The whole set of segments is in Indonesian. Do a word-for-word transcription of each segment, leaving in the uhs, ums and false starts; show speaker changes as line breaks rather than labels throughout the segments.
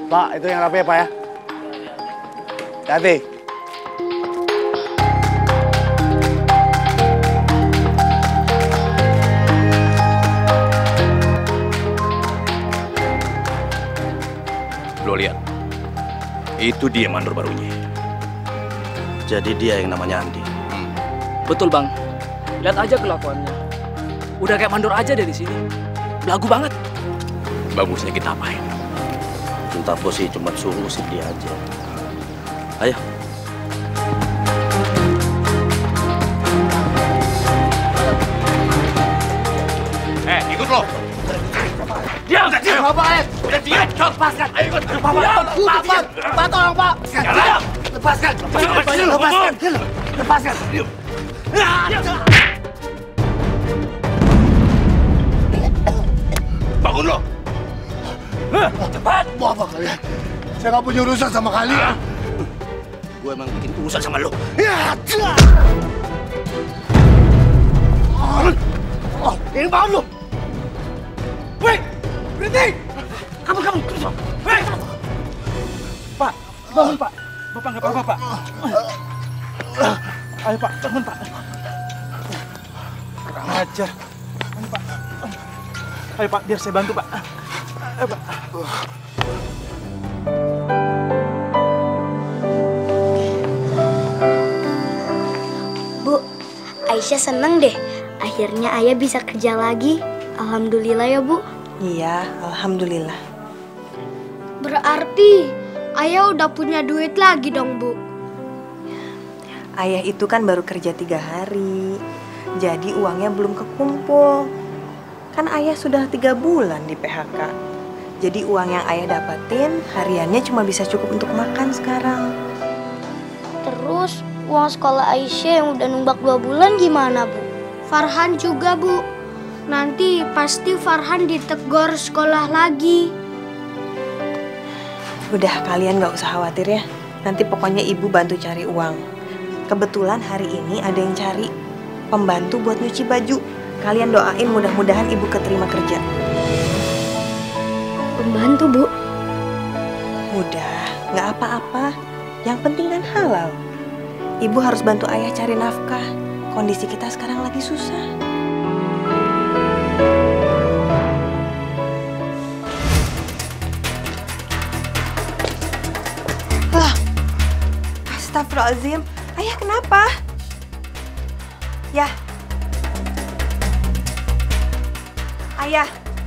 Pak, itu yang rapi ya, Pak ya. Hati.
Lo lihat, itu dia mandor barunya.
Jadi dia yang namanya Andi.
Hmm.
Betul bang, lihat aja kelakuannya. Udah kayak mandor aja dari sini. Belagu banget.
Bagusnya kita apain?
Cinta bos sih cuma suruh usir dia aja. Ayo.
Eh, ikut lo.
Diam, diam. Bapak, ayo.
Udah diam,
Lepaskan.
Ayo ikut.
Bapak, Pak, Pak, Pak, tolong Pak.
Diam.
Lepaskan. Lepaskan. Lepaskan. Lepaskan.
Bangun lo.
Cepat. Mau apa kalian? Saya nggak punya urusan sama kalian.
Gue emang bikin urusan sama lo.
Ya, oh, ini bangun lu. Wait, berhenti. Kamu, kamu, terus. Wait.
Pak, bangun pak. Bapak nggak apa-apa pak. Ayo pak, bangun pak. Kurang ajar. Ayo pak. Ayo pak, biar saya bantu pak. Ayo pak.
Bu, Aisyah seneng deh. Akhirnya ayah bisa kerja lagi. Alhamdulillah ya bu.
Iya, alhamdulillah.
Berarti ayah udah punya duit lagi dong bu.
Ayah itu kan baru kerja tiga hari, jadi uangnya belum kekumpul. Kan ayah sudah tiga bulan di P H K. Jadi uang yang ayah dapetin hariannya cuma bisa cukup untuk makan sekarang.
Terus uang sekolah Aisyah yang udah numbak dua bulan gimana bu? Farhan juga bu. Nanti pasti Farhan ditegur sekolah lagi.
Udah, kalian gak usah khawatir ya. Nanti pokoknya ibu bantu cari uang. Kebetulan hari ini ada yang cari pembantu buat nyuci baju. Kalian doain mudah-mudahan ibu keterima kerja.
Pembantu bu?
Udah, gak apa-apa. Yang penting kan halal. Ibu harus bantu ayah cari nafkah. Kondisi kita sekarang lagi susah. Lah, astagfirullahaladzim. Ayah kenapa? Ya. Ayah.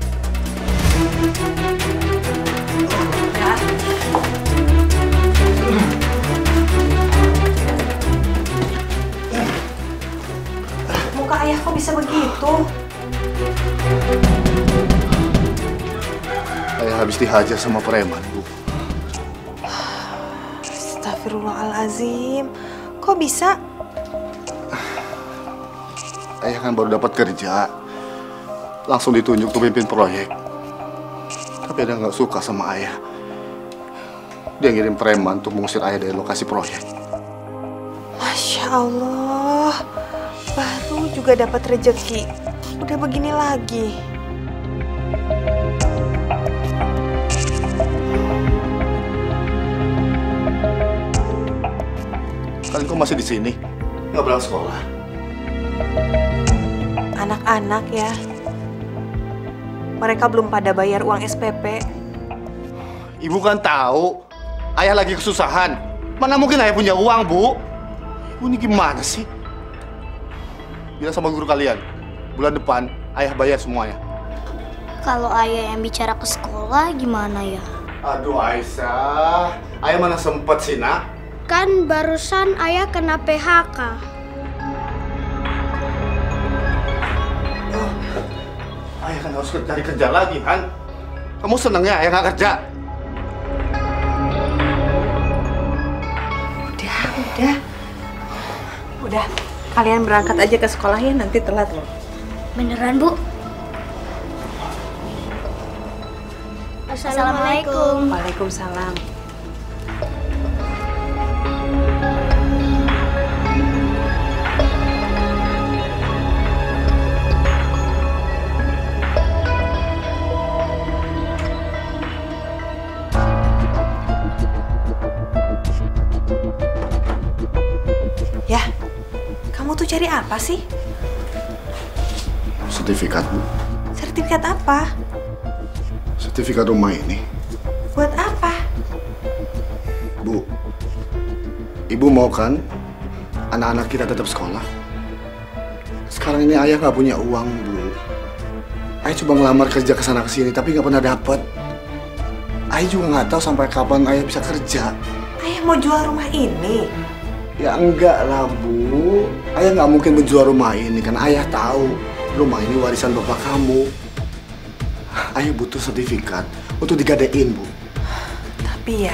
Ya. Muka ayah kok bisa begitu?
Ayah habis dihajar sama preman, Bu.
Astagfirullahaladzim. Kok bisa?
Ayah kan baru dapat kerja. Langsung ditunjuk pemimpin proyek. Tapi dia nggak suka sama ayah. Dia ngirim preman untuk mengusir ayah dari lokasi proyek.
Masya Allah. Baru juga dapat rezeki. Udah begini lagi.
Kalian kok masih di sini? Nggak berangkat sekolah?
Anak-anak ya. Mereka belum pada bayar uang S P P.
Ibu kan tahu ayah lagi kesusahan. Mana mungkin ayah punya uang, Bu? Ibu ini gimana sih? Bilang sama guru kalian, bulan depan ayah bayar semuanya.
Kalau ayah yang bicara ke sekolah gimana ya?
Aduh Aisyah, ayah mana sempet sih nak?
Kan barusan ayah kena P H K.
Oh, ayah kan harus cari kerja lagi kan? Kamu seneng ya ayah nggak kerja?
Udah, udah. Udah, kalian berangkat aja ke sekolah ya, nanti telat loh.
Beneran bu? Assalamualaikum.
Waalaikumsalam. Kamu tuh cari apa sih?
Sertifikat, Bu.
Sertifikat apa?
Sertifikat rumah ini.
Buat apa?
Bu, Ibu mau kan anak-anak kita tetap sekolah? Sekarang ini ayah nggak punya uang, Bu. Ayah coba ngelamar kerja ke sana kesini, tapi nggak pernah dapet. Ayah juga nggak tahu sampai kapan ayah bisa kerja.
Ayah mau jual rumah ini?
Ya enggak lah, Bu. Ayah nggak mungkin menjual rumah ini, kan ayah tahu rumah ini warisan bapak kamu. Ayah butuh sertifikat untuk digadein, Bu.
Tapi ya...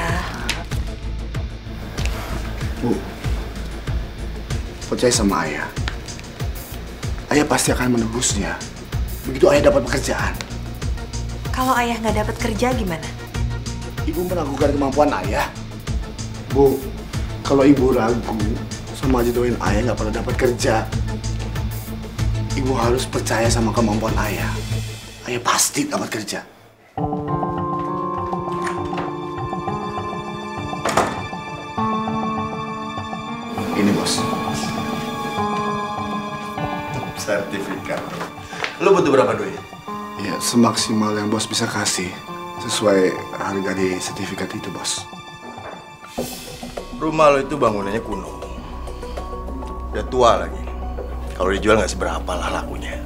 Bu, percaya sama ayah. Ayah pasti akan menebusnya begitu ayah dapat pekerjaan.
Kalau ayah nggak dapat kerja gimana?
Ibu meragukan kemampuan ayah. Bu, kalau ibu ragu, sama aja doain ayah nggak pernah dapat kerja. Ibu harus percaya sama kemampuan ayah. Ayah pasti dapat kerja. Ini, Bos.
Sertifikat. Lu butuh berapa duit?
Ya, semaksimal yang Bos bisa kasih. Sesuai harga di sertifikat itu, Bos.
Rumah lo itu bangunannya kuno. Udah tua lagi. Kalau dijual nggak seberapa lah lakunya.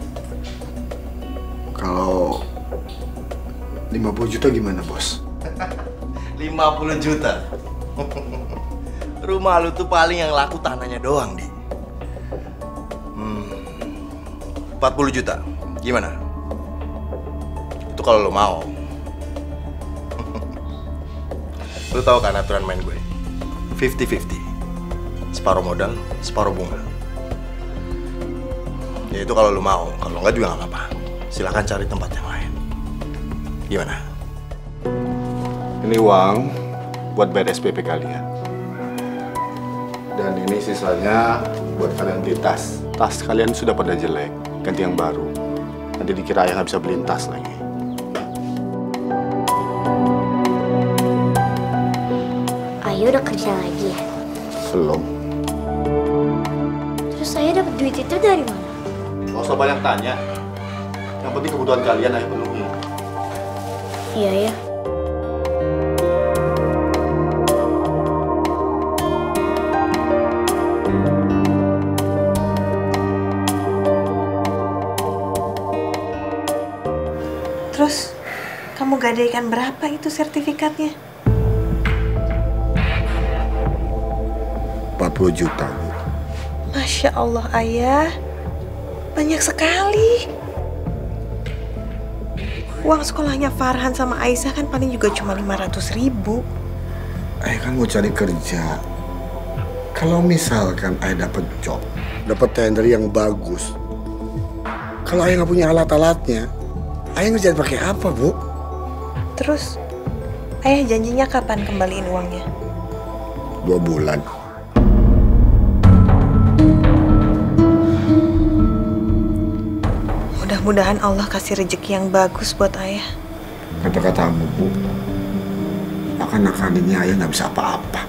Kalau lima puluh juta gimana, Bos?
lima puluh juta? Rumah lu tuh paling yang laku tanahnya doang, Di. Hmm, empat puluh juta. Gimana? Itu kalau lo mau. Lu tahu kan aturan main gue? fifty fifty. Separuh modal, separuh bunga. Ya itu kalau lu mau. Kalau enggak juga nggak apa-apa. Silahkan cari tempat yang lain. Gimana?
Ini uang buat bayar S P P kalian. Dan ini sisanya buat kalian beli tas. Tas kalian sudah pada jelek, ganti yang baru. Nanti dikira ayah nggak bisa beliin tas lagi.
Ayu udah kerja lagi ya?
Belum.
Terus saya dapat duit itu dari mana?
Nggak usah banyak tanya. Yang penting kebutuhan kalian ayah penuhi.
Iya ya.
Terus, kamu gadaikan berapa itu sertifikatnya?
empat puluh juta.
Masya Allah, Ayah. Banyak sekali. Uang sekolahnya Farhan sama Aisyah kan paling juga cuma lima ratus ribu.
Ayah kan mau cari kerja. Kalau misalkan ayah dapat job, dapat tender yang bagus. Kalau ayah nggak punya alat-alatnya, ayah ngerjain pakai apa, Bu?
Terus, Ayah janjinya kapan kembaliin uangnya?
Dua bulan.
Mudah-mudahan Allah kasih rezeki yang bagus buat Ayah.
Kata-katamu, Bu, akan-akan ini ayah nggak bisa apa-apa.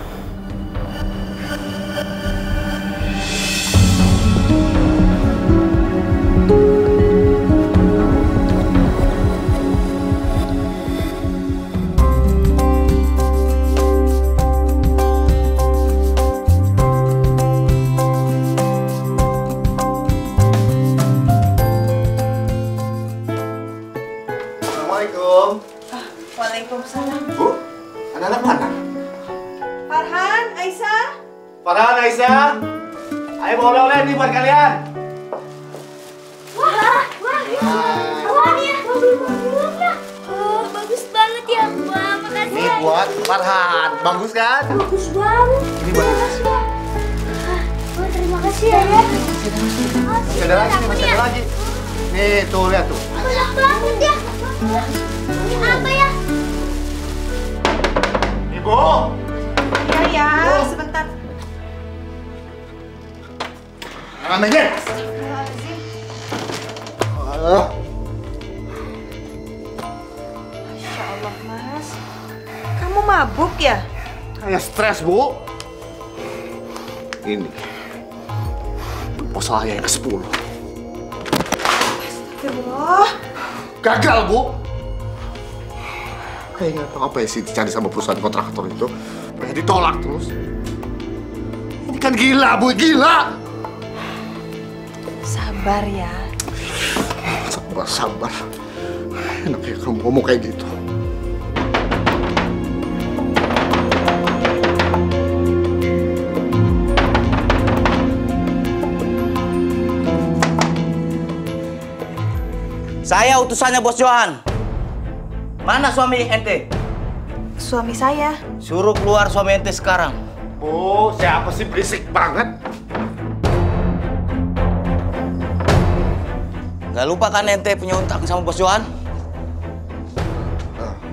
Assalamualaikum.
Ah, waalaikumsalam.
Bu, anak-anak mana?
Farhan, Aisyah.
Farhan, Aisyah. Ayo bawa oleh-oleh nih buat kalian.
Wah, wah, wah, ya, mobil-mobilnya. Oh, bagus banget ya. Wah, makasih.
Ini buat Farhan. Bagus kan?
Bagus banget.
Ini buat
Makasih ya. Oh, terima kasih ya. Ya.
Masih ada lagi nih, masih ada lagi. Nih, tuh lihat tuh.
Banyak banget ya. Ini apa ya?
Ibu.
Iya, ya, sebentar.
Namanya. Oh.
Masya Allah, Mas. Kamu mabuk ya?
Kayak stres, Bu. Ini. proposal ayah yang ke sepuluh.
Astagfirullah.
Gagal, Bu. Kayak nggak tahu apa yang sih dicari sama perusahaan kontraktor itu. Pengen ditolak terus. Ini kan gila, Bu, gila.
Sabar ya.
Sabar, sabar. Enaknya kamu ngomong kayak gitu.
Saya utusannya Bos Johan. Mana suami ente?
Suami saya.
Suruh keluar suami ente sekarang.
Bu, siapa sih berisik banget?
Gak lupa kan ente punya utang sama Bos Johan?
Uh,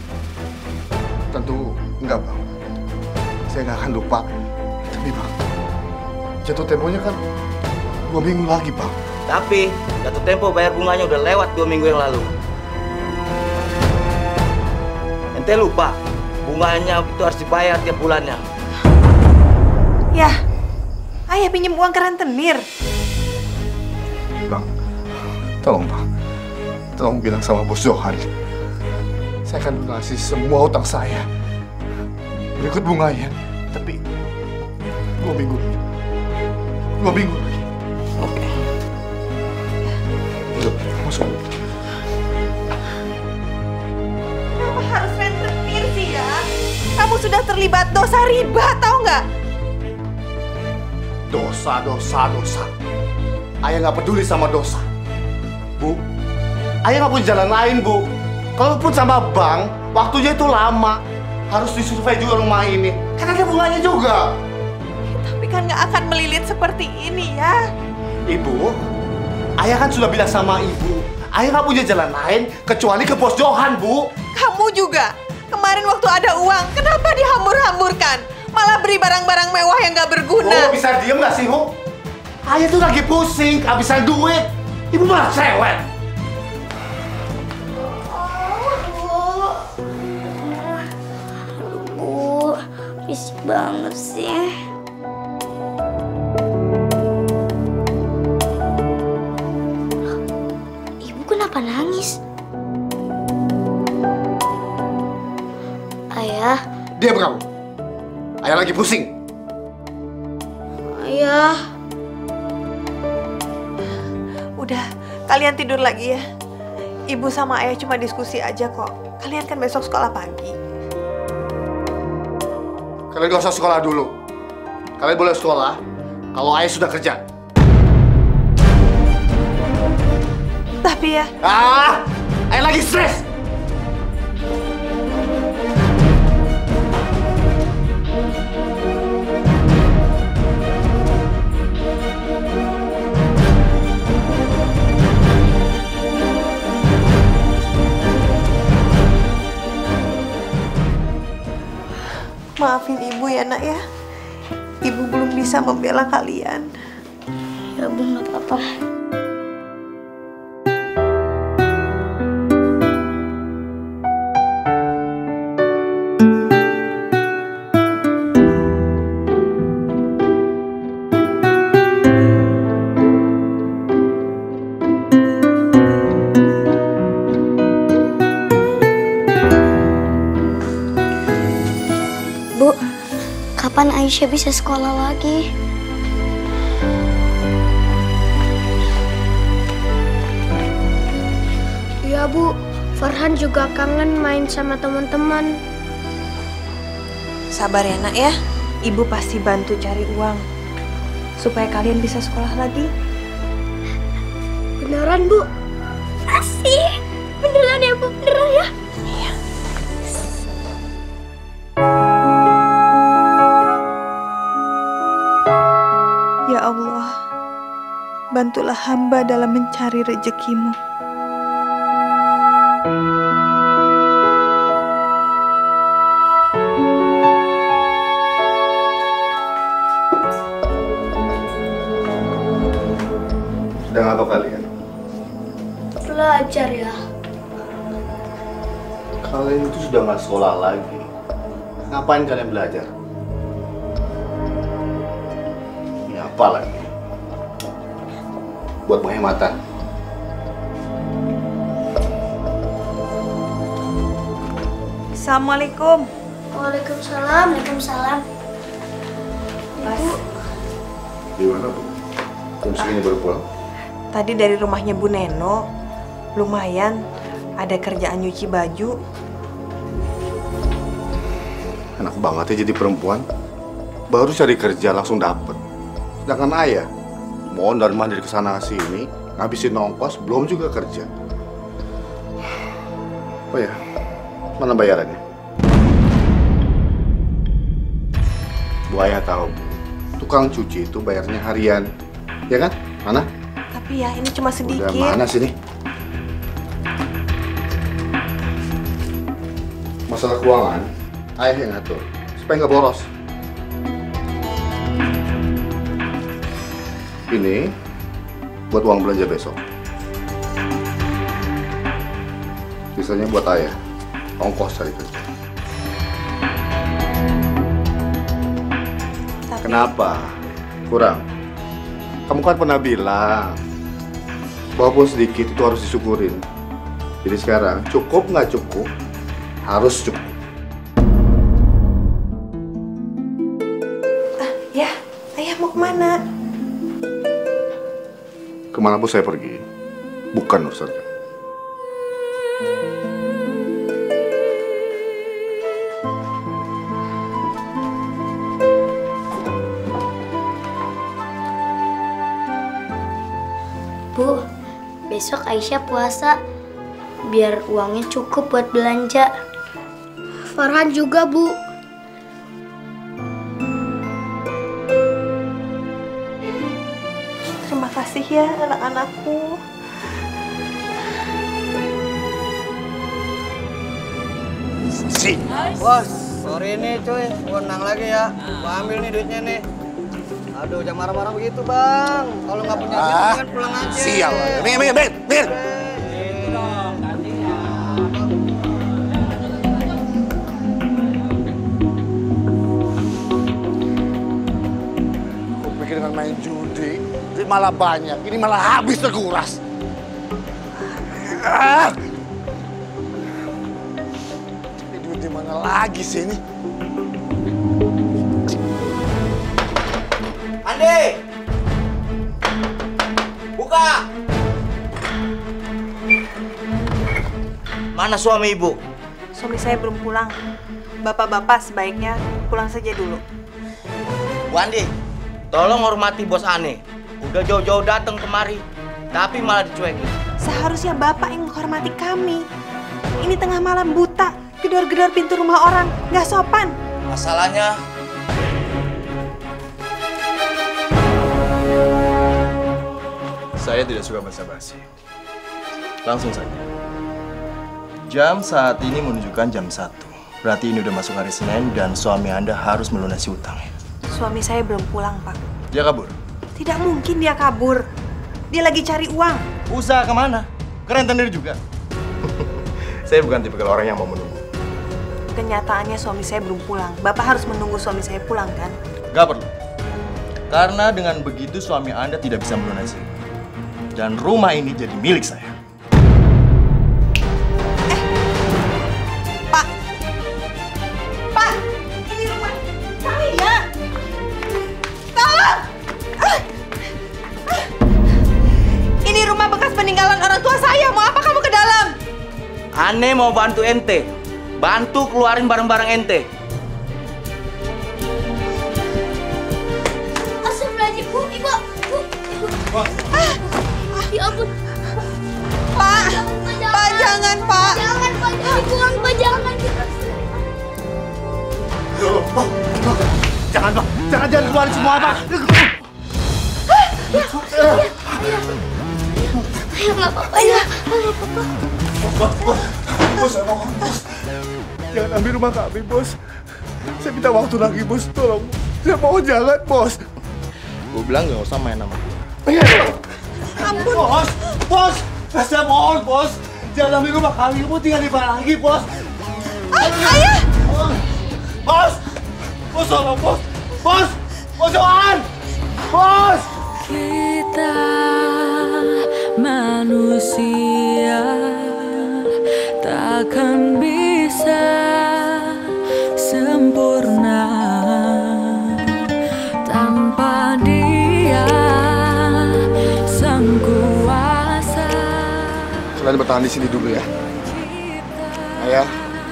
tentu enggak, Bang. Saya nggak akan lupa. Tapi, Bang, jatuh temponya kan dua minggu lagi, Bang.
Tapi jatuh tempo bayar bunganya udah lewat dua minggu yang lalu. Ente lupa, bunganya itu harus dibayar tiap bulannya.
Yah, ayah pinjam uang ke rentenir.
Bang, tolong, Bang. Tolong bilang sama Bos Johan. Saya akan lunasi semua utang saya. Berikut bunganya. Tapi dua minggu lagi. Dua minggu lagi.
Oke.
Yuk, masuk.
Kenapa harus rentenir sih ya? Kamu sudah terlibat dosa riba, tahu nggak?
Dosa, dosa, dosa. Ayah nggak peduli sama dosa. Bu, ayah nggak punya jalan lain, Bu. Kalaupun sama bank, waktunya itu lama. Harus disurvei juga rumah ini. Kan ada bunganya juga.
Tapi kan nggak akan melilit seperti ini ya.
Ibu, ayah kan sudah bilang sama ibu. Ayah nggak punya jalan lain kecuali ke Bos Johan, Bu.
Kamu juga. Kemarin waktu ada uang, kenapa dihambur-hamburkan? Malah beri barang-barang mewah yang nggak berguna.
Bu, bisa diem nggak sih, Bu? Ayah tuh lagi pusing, kehabisan duit. Ibu malah cerewet.
Bu, risik banget sih. Ibu kenapa nangis? Ayah.
Diam kamu. Ayah lagi pusing.
Ayah.
Udah, kalian tidur lagi ya. Ibu sama ayah cuma diskusi aja kok. Kalian kan besok sekolah pagi.
Kalian gak usah sekolah dulu. Kalian boleh sekolah kalau ayah sudah kerja.
Tapi ya...
Ah, ayah lagi stres.
Maafin ibu ya nak ya. Ibu belum bisa membela kalian.
Ya Bu, nggak apa-apa. Bu, kapan Aisyah bisa sekolah lagi? Iya Bu, Farhan juga kangen main sama teman-teman.
Sabar ya nak ya. Ibu pasti bantu cari uang supaya kalian bisa sekolah lagi.
Beneran Bu? Asik. Beneran ya Bu, beneran ya?
Iya. Ya Allah, bantulah hamba dalam mencari rezekimu.
Sedang apa kalian?
Belajar ya.
Kalian itu sudah nggak sekolah lagi. Ngapain kalian belajar? Ini apa lagi? buat penghematan.
Assalamualaikum.
Waalaikumsalam. Waalaikumsalam.
Mas,
Gimana, Bu? Jam segini baru pulang?
tadi dari rumahnya Bu Neno, lumayan ada kerjaan nyuci baju.
Enak banget ya jadi perempuan. Baru cari kerja langsung dapet. Sedangkan ayah, mau dari mandir ke sana sini, ngabisin ongkos, belum juga kerja. Oh ya, mana bayarannya? Bu ayah tahu, Bu. Tukang cuci itu bayarnya harian, ya kan? Mana?
Tapi ya ini cuma sedikit.
Udah mana sini? Masalah keuangan, ayah yang ngatur, supaya nggak boros. Ini buat uang belanja besok. Sisanya buat ayah, ongkos cari kerja.
Tapi,
Kenapa? Kurang? Kamu kan pernah bilang, walaupun sedikit itu harus disyukurin. Jadi sekarang, cukup nggak cukup, harus cukup.
ah, ya, ayah mau kemana?
Kemanapun saya pergi, bukan urusan kamu.
Bu, besok Aisyah puasa. Biar uangnya cukup buat belanja. Farhan juga, Bu.
Terima kasih ya anak-anakku.
Si.
Bos, sorry nih cuy, menang lagi ya. Gua ambil nih duitnya nih. Aduh, jangan marah-marah begitu bang. Kalau nggak punya duit
Ah,
kan pulang aja.
sial. Mir, mir, mir, mir. Aku pikir dengan main judi, duit malah banyak. Ini malah habis terkuras. Ah. Ini duit di mana lagi sih ini?
Andi! Buka! Mana suami ibu?
Suami saya belum pulang. Bapak-bapak sebaiknya pulang saja dulu.
Bu Andi, tolong hormati bos Ane. Udah jauh-jauh datang kemari, tapi malah dicuekin.
Seharusnya bapak yang menghormati kami. Ini tengah malam buta, gedor-gedor pintu rumah orang, nggak sopan.
Masalahnya,
Saya tidak suka basa-basi. Langsung saja. Jam saat ini menunjukkan jam satu. Berarti ini udah masuk hari Senin dan suami Anda harus melunasi utang.
Suami saya belum pulang, Pak.
Dia kabur.
Tidak mungkin dia kabur. Dia lagi cari uang.
Usaha kemana? Keren sendiri juga. Saya bukan tipe orang yang mau menunggu.
Kenyataannya suami saya belum pulang. Bapak harus menunggu suami saya pulang, kan?
Gak perlu. Karena dengan begitu suami Anda tidak bisa melunasi. Dan rumah ini jadi milik saya.
Pak! Pak! Ini rumah saya! Tolong! Ah! Ah! Ini rumah bekas peninggalan orang tua saya. Mau apa kamu ke dalam?
Ane mau bantu ente. Bantu keluarin barang-barang ente.
Astagfirullahaladzim, Bu. Ibu. Bu. Ibu.
Ah!
Ya ampun.
Pak!
Jangan, Pak. Jangan.
Pak, jangan, Pak!
Jangan, Pak. Jangan, buang, Pak. Jangan.
Jangan, Pak. Jangan, jangan keluarin semua, Pak.
Ayo, nggak apa-apa. Ya. Nggak apa-apa.
Bos, bos. Bos, saya mohon, bos. Jangan ambil rumah kami, bos. Saya minta waktu lagi, bos. Tolong. Saya mohon jangan, bos.
Gue bilang gak usah main sama gue.
Iya, ampun. Bos, bos. Saya mohon, bos. Jangan ambil rumah kami. Kamu tinggal di mana lagi, bos.
Ayah!
Bos! Bos, tolong, bos. Bos! Bos, Johan! Bos!
Kita
kalian bertahan di sini dulu ya. Ayah,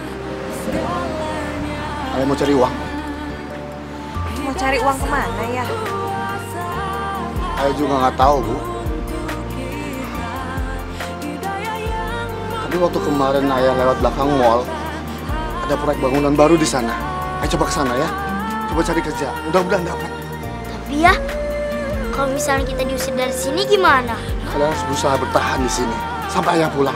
ayah mau cari uang.
Mau cari uang kemana ya?
Ayah juga nggak tahu, Bu. Tapi waktu kemarin ayah lewat belakang mall, ada proyek bangunan baru di sana. Ayah coba ke sana ya. Coba cari kerja. Mudah-mudahan dapat.
Tapi ya, kalau misalnya kita diusir dari sini gimana?
Kalian harus berusaha bertahan di sini sampai ayah pulang.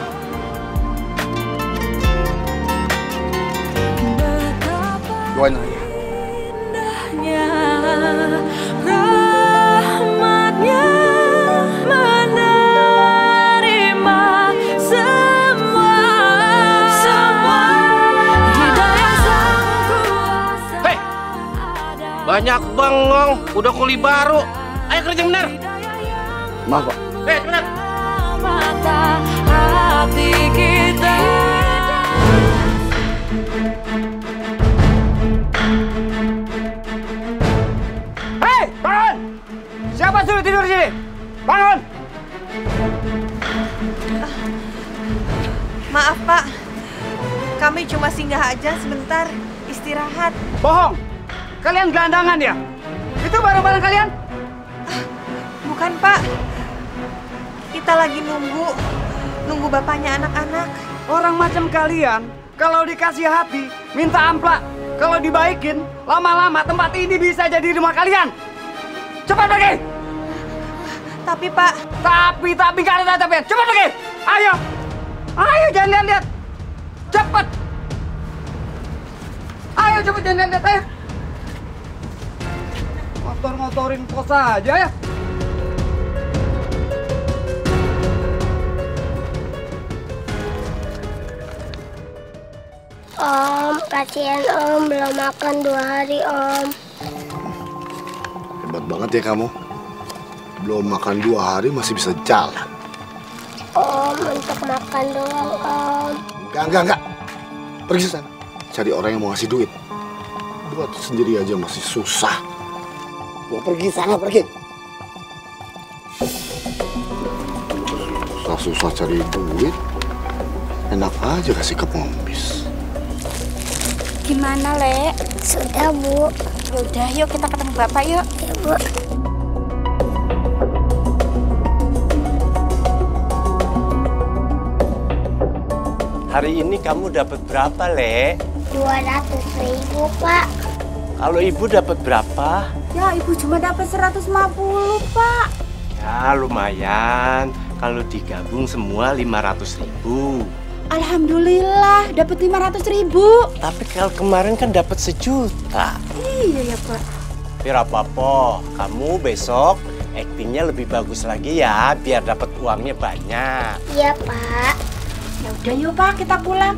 Doain ayah.
Banyak bengong, udah kuli baru. Ayo kerja bener.
Maaf, Pak.
Eh, bener.
Mata hati kita.
Hei, bangun! Siapa suruh tidur di sini? Bangun!
Maaf Pak, kami cuma singgah aja sebentar, istirahat.
Bohong! Kalian gelandangan ya? Itu barang-barang kalian?
Bukan Pak, kita lagi nunggu, nunggu bapaknya anak-anak.
Orang macam kalian, kalau dikasih hati, minta amplak. Kalau dibaikin, lama-lama tempat ini bisa jadi rumah kalian. Cepat pergi!
Tapi Pak...
Tapi, tapi, gak ada tapi. Cepat pergi! Ayo! Ayo, jangan lihat-lihat! Cepat! Ayo, cepat, jangan lihat-lihat, ayo! Ngotor-ngotorin kos aja ya!
Om, kasihan Om, belum makan dua hari Om.
Hebat banget ya kamu. Belum makan dua hari masih bisa jalan.
Om, untuk makan doang Om.
Enggak, enggak, enggak. Pergi sana. Cari orang yang mau ngasih duit. Buat sendiri aja masih susah. Mau pergi sana, pergi. Susah-susah cari duit. Enak aja kasih ke pengemis.
Gimana, Le? Sudah, Bu.
Yaudah, yuk kita ketemu Bapak yuk.
Ya, Bu.
Hari ini kamu dapat berapa, Le?
dua ratus ribu, Pak.
Kalau ibu dapat berapa?
Ya, Ibu cuma dapat seratus lima puluh, Pak.
Ya, lumayan. Kalau digabung semua lima ratus ribu.
Alhamdulillah, dapat lima ratus ribu.
Tapi kalau kemarin kan dapat sejuta.
Iya ya, Pak.
Biar apa-apa, kamu besok aktingnya lebih bagus lagi ya, biar dapat uangnya banyak.
Iya, Pak.
Ya udah yuk, Pak, kita pulang.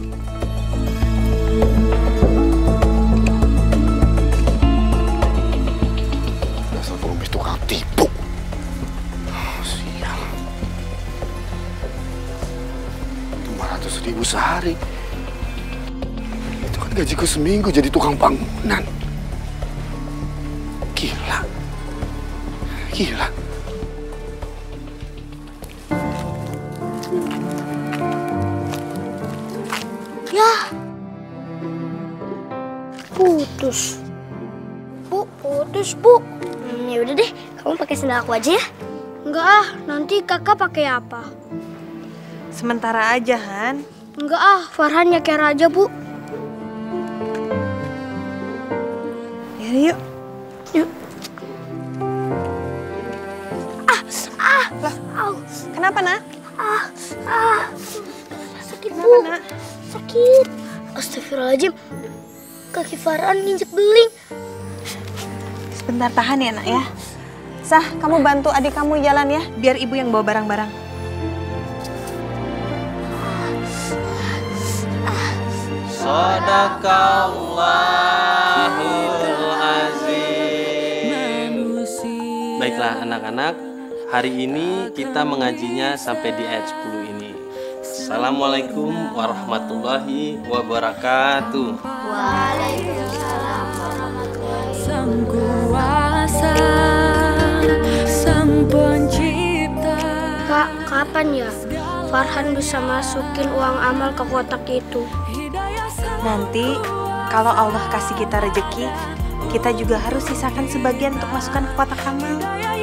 Dasar pengemis tukang tipu. Sial. lima ratus ribu sehari. Itu kan gajiku seminggu jadi tukang bangunan. Gila. Gila.
Ya. Putus. Bu, putus, Bu. Hmm, ya udah deh, kamu pakai sendal aku aja ya. Enggak ah, nanti kakak pakai apa?
Sementara aja, Han.
Enggak ah, Farhan nyeker aja, Bu.
Ya, yuk.
Yuk. Ah, ah,
Lah,
au,
kenapa, Nak?
ah, ah. Sakit,
Kenapa,
Bu.
Nak?
Sakit. Astagfirullahaladzim. Kaki Farhan nginjek beling.
Sebentar tahan ya, Nak ya. Sah, kamu bantu adik kamu jalan ya, biar ibu yang bawa barang-barang.
Shadaqallahul azim. Baiklah anak-anak, hari ini kita mengajinya sampai di ayat sepuluh ini. Assalamualaikum warahmatullahi wabarakatuh.
Waalaikumsalam warahmatullahi wabarakatuh.
Sang kuasa, sang pencipta.
Kak, kapan ya? Farhan bisa masukin uang amal ke kotak itu.
Nanti kalau Allah kasih kita rezeki, kita juga harus sisakan sebagian untuk masukkan ke kotak amal.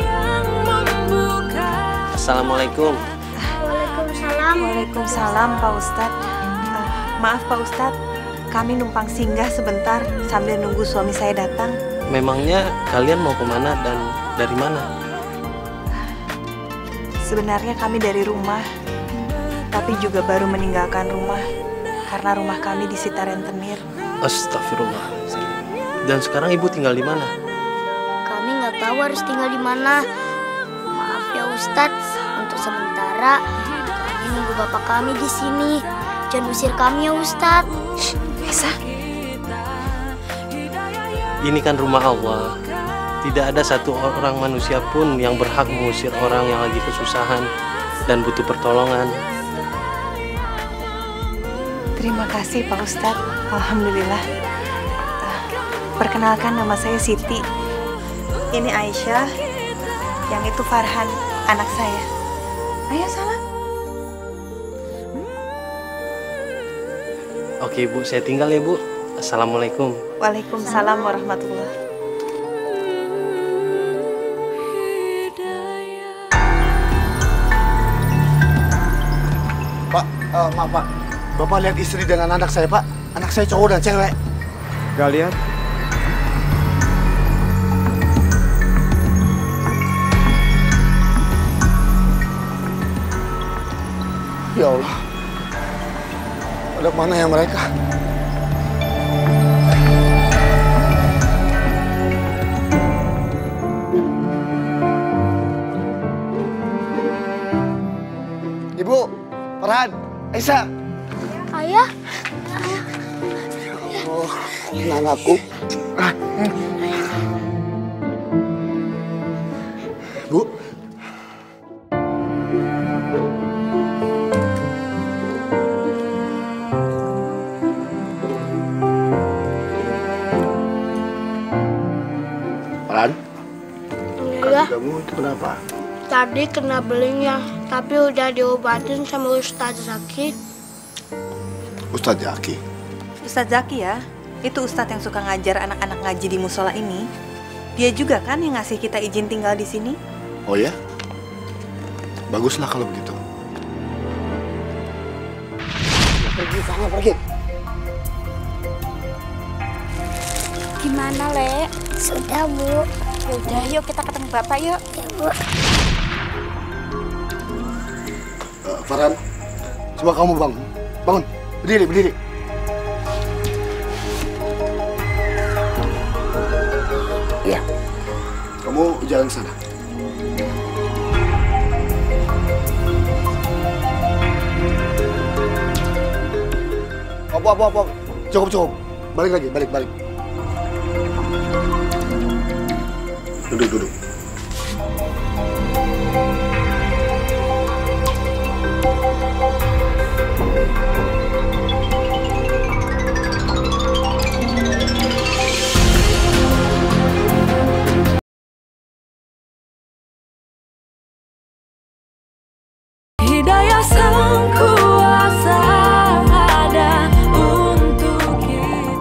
Assalamualaikum.
Waalaikumsalam.
Waalaikumsalam Pak Ustadz. Uh, maaf Pak Ustadz, kami numpang singgah sebentar sambil nunggu suami saya datang.
Memangnya kalian mau kemana dan dari mana?
Sebenarnya kami dari rumah, tapi juga baru meninggalkan rumah karena rumah kami disita rentenir.
Astagfirullah. Dan sekarang ibu tinggal di mana?
Kami nggak tahu harus tinggal di mana. Maaf ya Ustadz, untuk sementara kami nunggu bapak kami di sini. Jangan usir kami ya Ustadz.
Shh, bisa.
Ini kan rumah Allah. Tidak ada satu orang manusia pun yang berhak mengusir orang yang lagi kesusahan dan butuh pertolongan.
Terima kasih Pak Ustadz. Alhamdulillah. Uh, perkenalkan, nama saya Siti. Ini Aisyah. Yang itu Farhan, anak saya. Ayo salam.
Oke Bu, saya tinggal ya Bu. Assalamualaikum.
Waalaikumsalam warahmatullahi.
Pak, uh, maaf Pak. Bapak lihat istri dengan anak saya Pak. Anak saya cowok dan cewek.
Gak lihat?
Ya Allah. Ada mana ya mereka? Ibu, Farhan, Aisyah.
Ayah,
Oh, anakku. Bu. Farhan,
iya.
kamu itu kenapa?
Tadi kena belingnya, tapi udah diobatin sama Ustadz Zaki.
Ustadz Zaki.
Ustadz Zaki ya, itu Ustadz yang suka ngajar anak-anak ngaji di musola ini. Dia juga kan yang ngasih kita izin tinggal di sini.
Oh ya? Baguslah kalau begitu. Pergi sana, pergi.
Gimana, Le?
Sudah, Bu.
Yaudah, yuk kita ketemu Bapak yuk.
Ya, Bu.
Uh, Farhan, coba kamu bangun. Bangun, berdiri, berdiri. Iya. Kamu jalan ke sana. Apa, apa, apa. Cukup, cukup. Balik lagi, balik, balik. Duduk, duduk.
Hidayah Sang Kuasa ada untuk kita.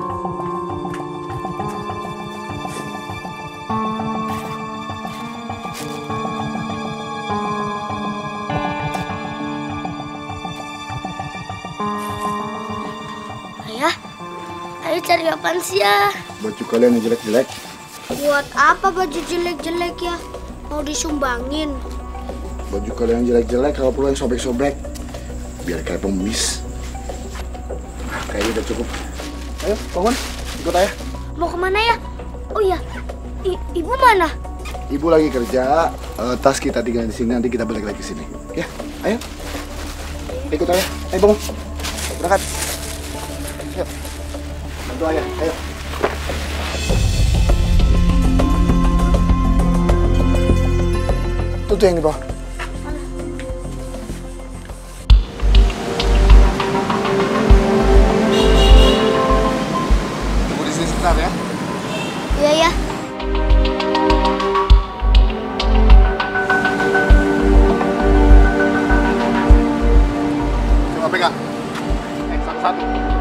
Ayah, ayo cari apaan sih ya?
Baju kalian yang jelek-jelek.
Buat apa baju jelek-jelek ya? Mau disumbangin?
Baju kalian yang jelek-jelek, kalau perlu yang sobek-sobek. Biar kayak pengemis. Nah, kayaknya udah cukup. Ayo, bangun. Ikut ayah.
Mau kemana ya? Oh iya, I- ibu mana?
Ibu lagi kerja, eh, tas kita tinggal di sini, nanti kita balik lagi ke sini. Ya, ayo. Ikut ayah. Ayo bangun. Berangkat. Yuk. Bantu ayah, ayo. Tuh tuh yang di bawah. Tunggu di sini sebentar ya.
Iya ya.
pegang. Eh, satu-satu.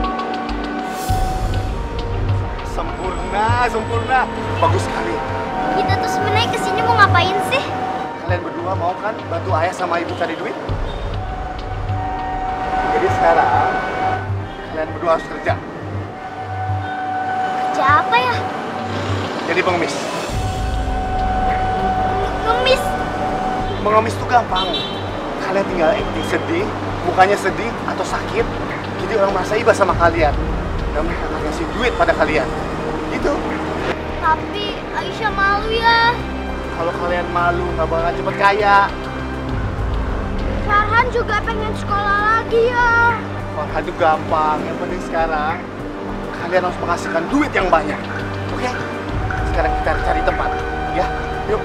Sempurna, sempurna. Bagus sekali.
Kita tuh sebenarnya kesini mau ngapain sih?
Kalian berdua mau kan bantu ayah sama ibu cari duit? Jadi sekarang kalian berdua harus kerja.
Kerja apa ya?
Jadi pengemis.
Ngemis.
Mengemis itu gampang. Kalian tinggal acting sedih, mukanya sedih atau sakit. Jadi orang merasa iba sama kalian. Dan mereka akan ngasih duit pada kalian. Gitu.
Tapi Aisyah malu ya.
Kalau kalian malu, nggak bakal cepet kaya.
Farhan juga pengen sekolah lagi ya.
Farhan itu gampang. Yang penting sekarang kalian harus menghasilkan duit yang banyak. Oke? Sekarang kita cari tempat. Ya, yuk.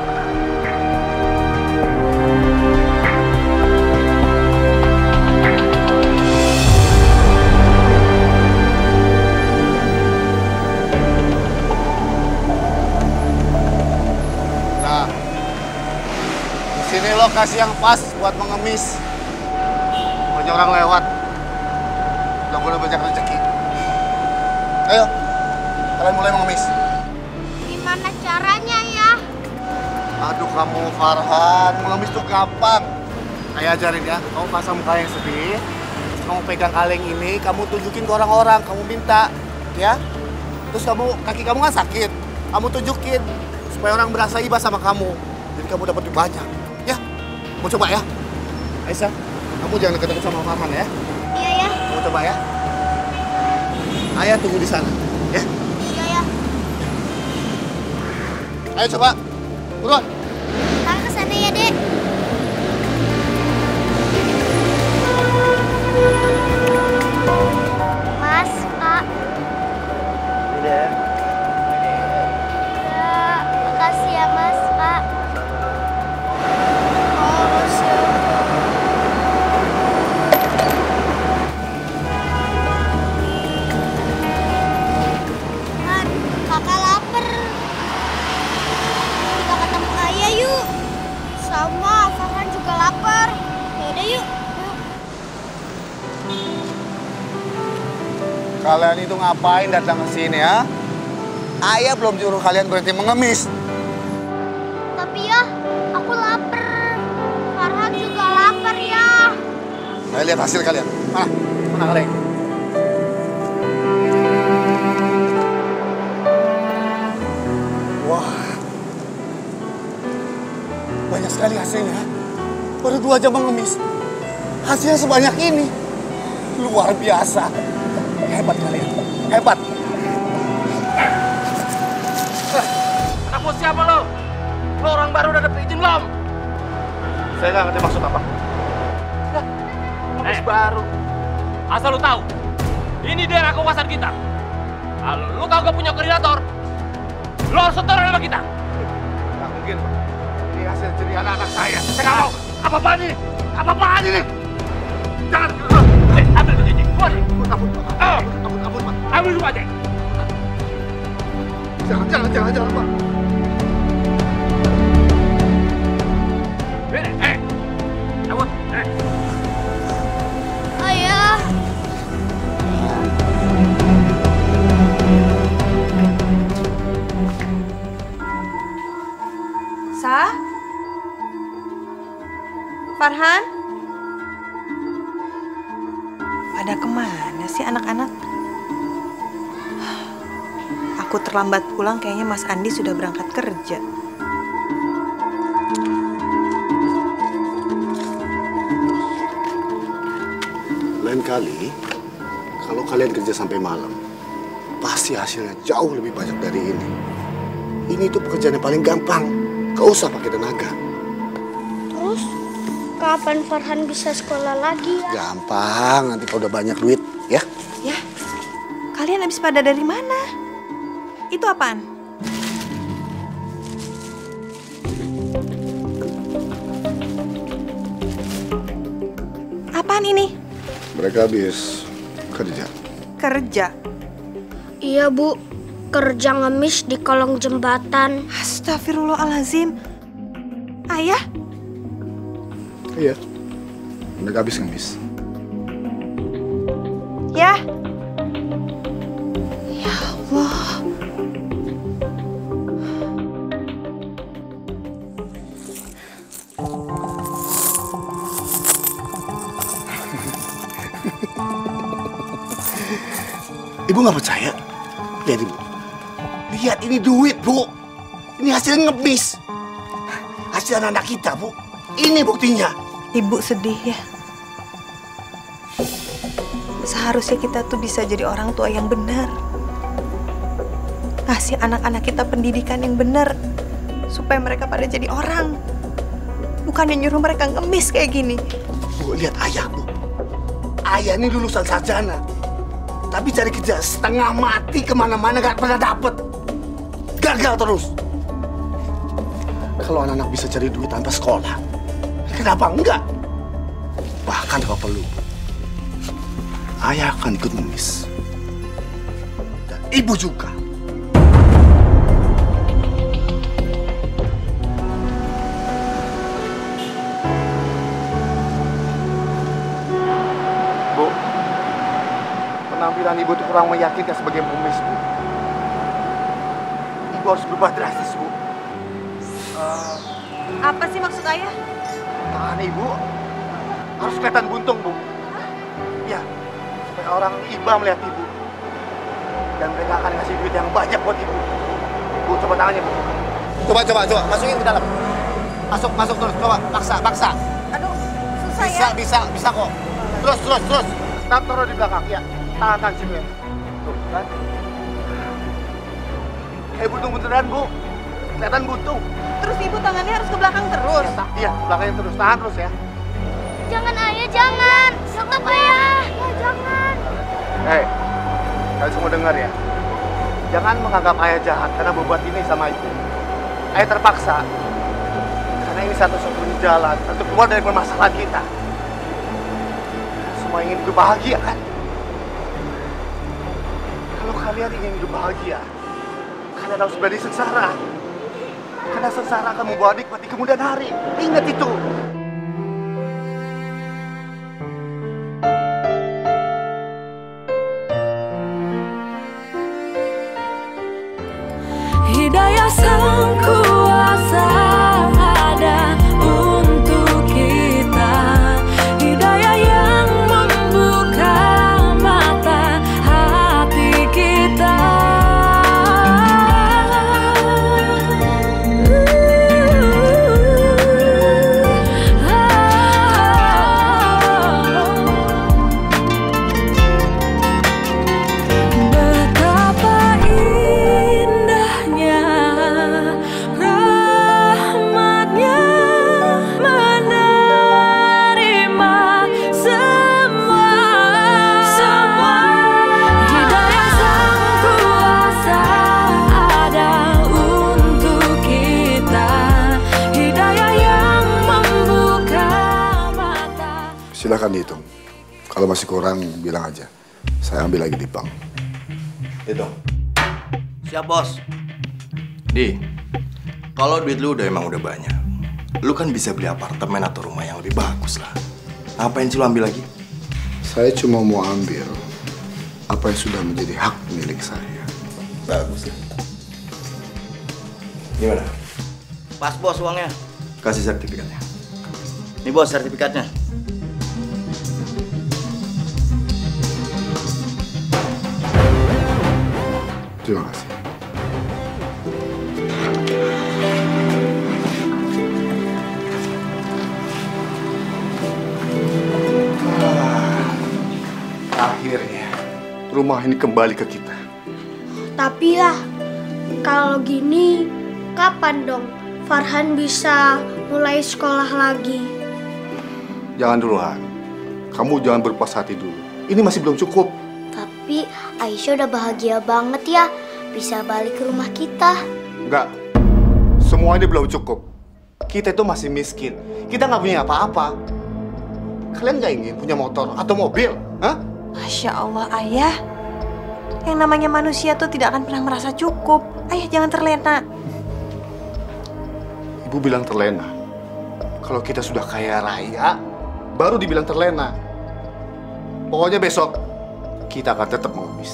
Sini lokasi yang pas buat mengemis. Banyak orang lewat. Udah boleh banyak rezeki. Ayo, kalian mulai mengemis.
Gimana caranya ya?
Aduh kamu Farhan, mengemis tuh gampang. Saya ajarin ya, kamu pasang muka yang sedih. Terus kamu pegang kaleng ini, kamu tunjukin ke orang-orang, kamu minta. Ya, terus kamu, kaki kamu kan sakit. Kamu tunjukin, supaya orang berasa iba sama kamu. Jadi kamu dapat duit banyak. Ya, mau coba ya? Aisyah, kamu jangan deket-deket sama Farhan ya.
Iya ya.
Mau coba ya? Ayah tunggu di sana, ya?
Iya ya.
Ayo coba, buruan.
Kang kesana ya, Dek. Mas, Pak.
Ini ya.
Ya, makasih ya Mas, Pak. Man, kakak lapar. Kita ketemu ayah yuk. Sama, Farhan juga lapar. Yaudah yuk.
Kalian itu ngapain datang ke sini ya? Ayah belum nyuruh kalian berhenti mengemis.
Tapi ya, aku lapar. Farhan juga lapar ya.
Saya lihat hasil kalian. Mana? Mana kalian? Wah, banyak sekali hasilnya. Baru dua jam mengemis. Hasilnya sebanyak ini. Luar biasa. Hebat kalian. Hebat.
Anak bos siapa lo? Lo orang baru udah dapet izin belum?
Saya nggak ngerti maksud apa.
Eh, baru. Asal lu tahu, ini daerah kekuasaan kita. Kalau lu kagak punya koordinator, lu harus setor sama kita.
Nggak mungkin, Pak. Ini hasil jerih anak-anak saya. Saya nggak mau. Apa-apaan ini? Apa-apaan ini? Jangan.
Eh, ambil tuh Cek. Keluar.
Ampun, ampun, Pak. Ampun, ampun, ampun, Pak.
Ambil semua Cek.
Jangan, jangan, jangan, jangan, Pak.
Eh, eh. Cabut. Eh.
Ayah.
Sa? Farhan? Pada kemana sih anak-anak? Aku terlambat pulang, kayaknya Mas Andi sudah berangkat kerja.
Lain kali, kalau kalian kerja sampai malam, pasti hasilnya jauh lebih banyak dari ini. Ini tuh pekerjaan yang paling gampang, gak usah pakai tenaga.
Terus, kapan Farhan bisa sekolah lagi ya?
Gampang, nanti kalau udah banyak duit, ya?
Ya, kalian habis pada dari mana? Itu apaan? Apaan ini?
Mereka habis kerja.
Kerja?
Iya, Bu. Kerja ngemis di kolong jembatan.
Astagfirullahaladzim. Ayah?
Iya. Mereka habis ngemis.
Ya. Ya Allah.
Ibu nggak percaya? Lihat ibu. Lihat ini duit, Bu. Ini hasilnya ngebis. Hasil anak kita, Bu. Ini buktinya.
Ibu sedih ya. Seharusnya kita tuh bisa jadi orang tua yang benar. Ngasih anak-anak kita pendidikan yang benar. Supaya mereka pada jadi orang. Bukannya nyuruh mereka ngemis kayak gini.
Bu, lihat ayah, Bu. Ayah ini lulusan sarjana. Tapi cari kerja setengah mati kemana-mana gak pernah dapet. Gagal terus. Kalau anak-anak bisa cari duit tanpa sekolah, kenapa enggak? Bahkan kalau perlu, ayah akan ikut ngemis. Dan ibu juga. Bu, penampilan ibu itu kurang meyakinkan sebagai pengemis, Bu. Ibu harus berubah drastis, Bu. Uh,
Apa sih maksud ayah?
Tangan ibu harus kelihatan buntung, Bu. Ya, supaya orang iba melihat ibu. Dan mereka akan ngasih duit yang banyak buat ibu. Bu, coba tangannya, Bu. Coba, coba, coba. Masukin ke dalam. Masuk, masuk terus. Coba, paksa, paksa.
Aduh, susah
bisa,
ya.
Bisa, bisa, bisa kok. Terus, terus, terus. Stop, taruh di belakang, ya. Tangan, tangan sini. Tuh, kan? Eh, buntung beneran, Bu. Kelihatan buntung.
Terus ibu tangannya harus ke belakang terus?
Ya, iya, belakangnya terus. Tahan terus ya.
Jangan ayah, jangan. Stop ayah. Ya jangan.
Hei, kalian semua dengar ya. Jangan menganggap ayah jahat karena berbuat ini sama ibu. Ayah terpaksa. Karena ini satu-satunya jalan untuk keluar dari permasalahan kita. Semua ingin hidup bahagia kan? Kalau kalian ingin hidup bahagia, kalian harus berani sengsara. Karena sengsara akan membawa nikmat di kemudian hari. Ingat itu.
Hidayah Sang Kuasa ada untuk kita. Hidayah yang membuka mata hati kita.
Silahkan dihitung. Kalau masih kurang, bilang aja. Saya ambil lagi di bank.
Hitung. Siap, Bos. Di, kalau duit lu udah emang udah banyak, lu kan bisa beli apartemen atau rumah yang lebih bagus lah. Ngapain sih lu ambil lagi?
Saya cuma mau ambil apa yang sudah menjadi hak milik saya.
Bagus ya. Gimana?
Pas, Bos, uangnya.
Kasih sertifikatnya.
Nih, Bos, sertifikatnya.
Terima kasih. Ah, akhirnya rumah ini kembali ke kita.
Tapi ya, kalau gini kapan dong Farhan bisa mulai sekolah lagi?
Jangan dulu, Han. Kamu jangan berpuas hati dulu. Ini masih belum cukup.
Tapi Aisyah udah bahagia banget ya, bisa balik ke rumah kita.
Enggak, semua ini belum cukup. Kita itu masih miskin. Kita nggak punya apa-apa. Kalian nggak ingin punya motor atau mobil? Hah?
Masya Allah, Ayah. Yang namanya manusia tuh tidak akan pernah merasa cukup. Ayah jangan terlena.
Ibu bilang terlena. Kalau kita sudah kaya raya, baru dibilang terlena. Pokoknya besok, kita akan tetap mengemis.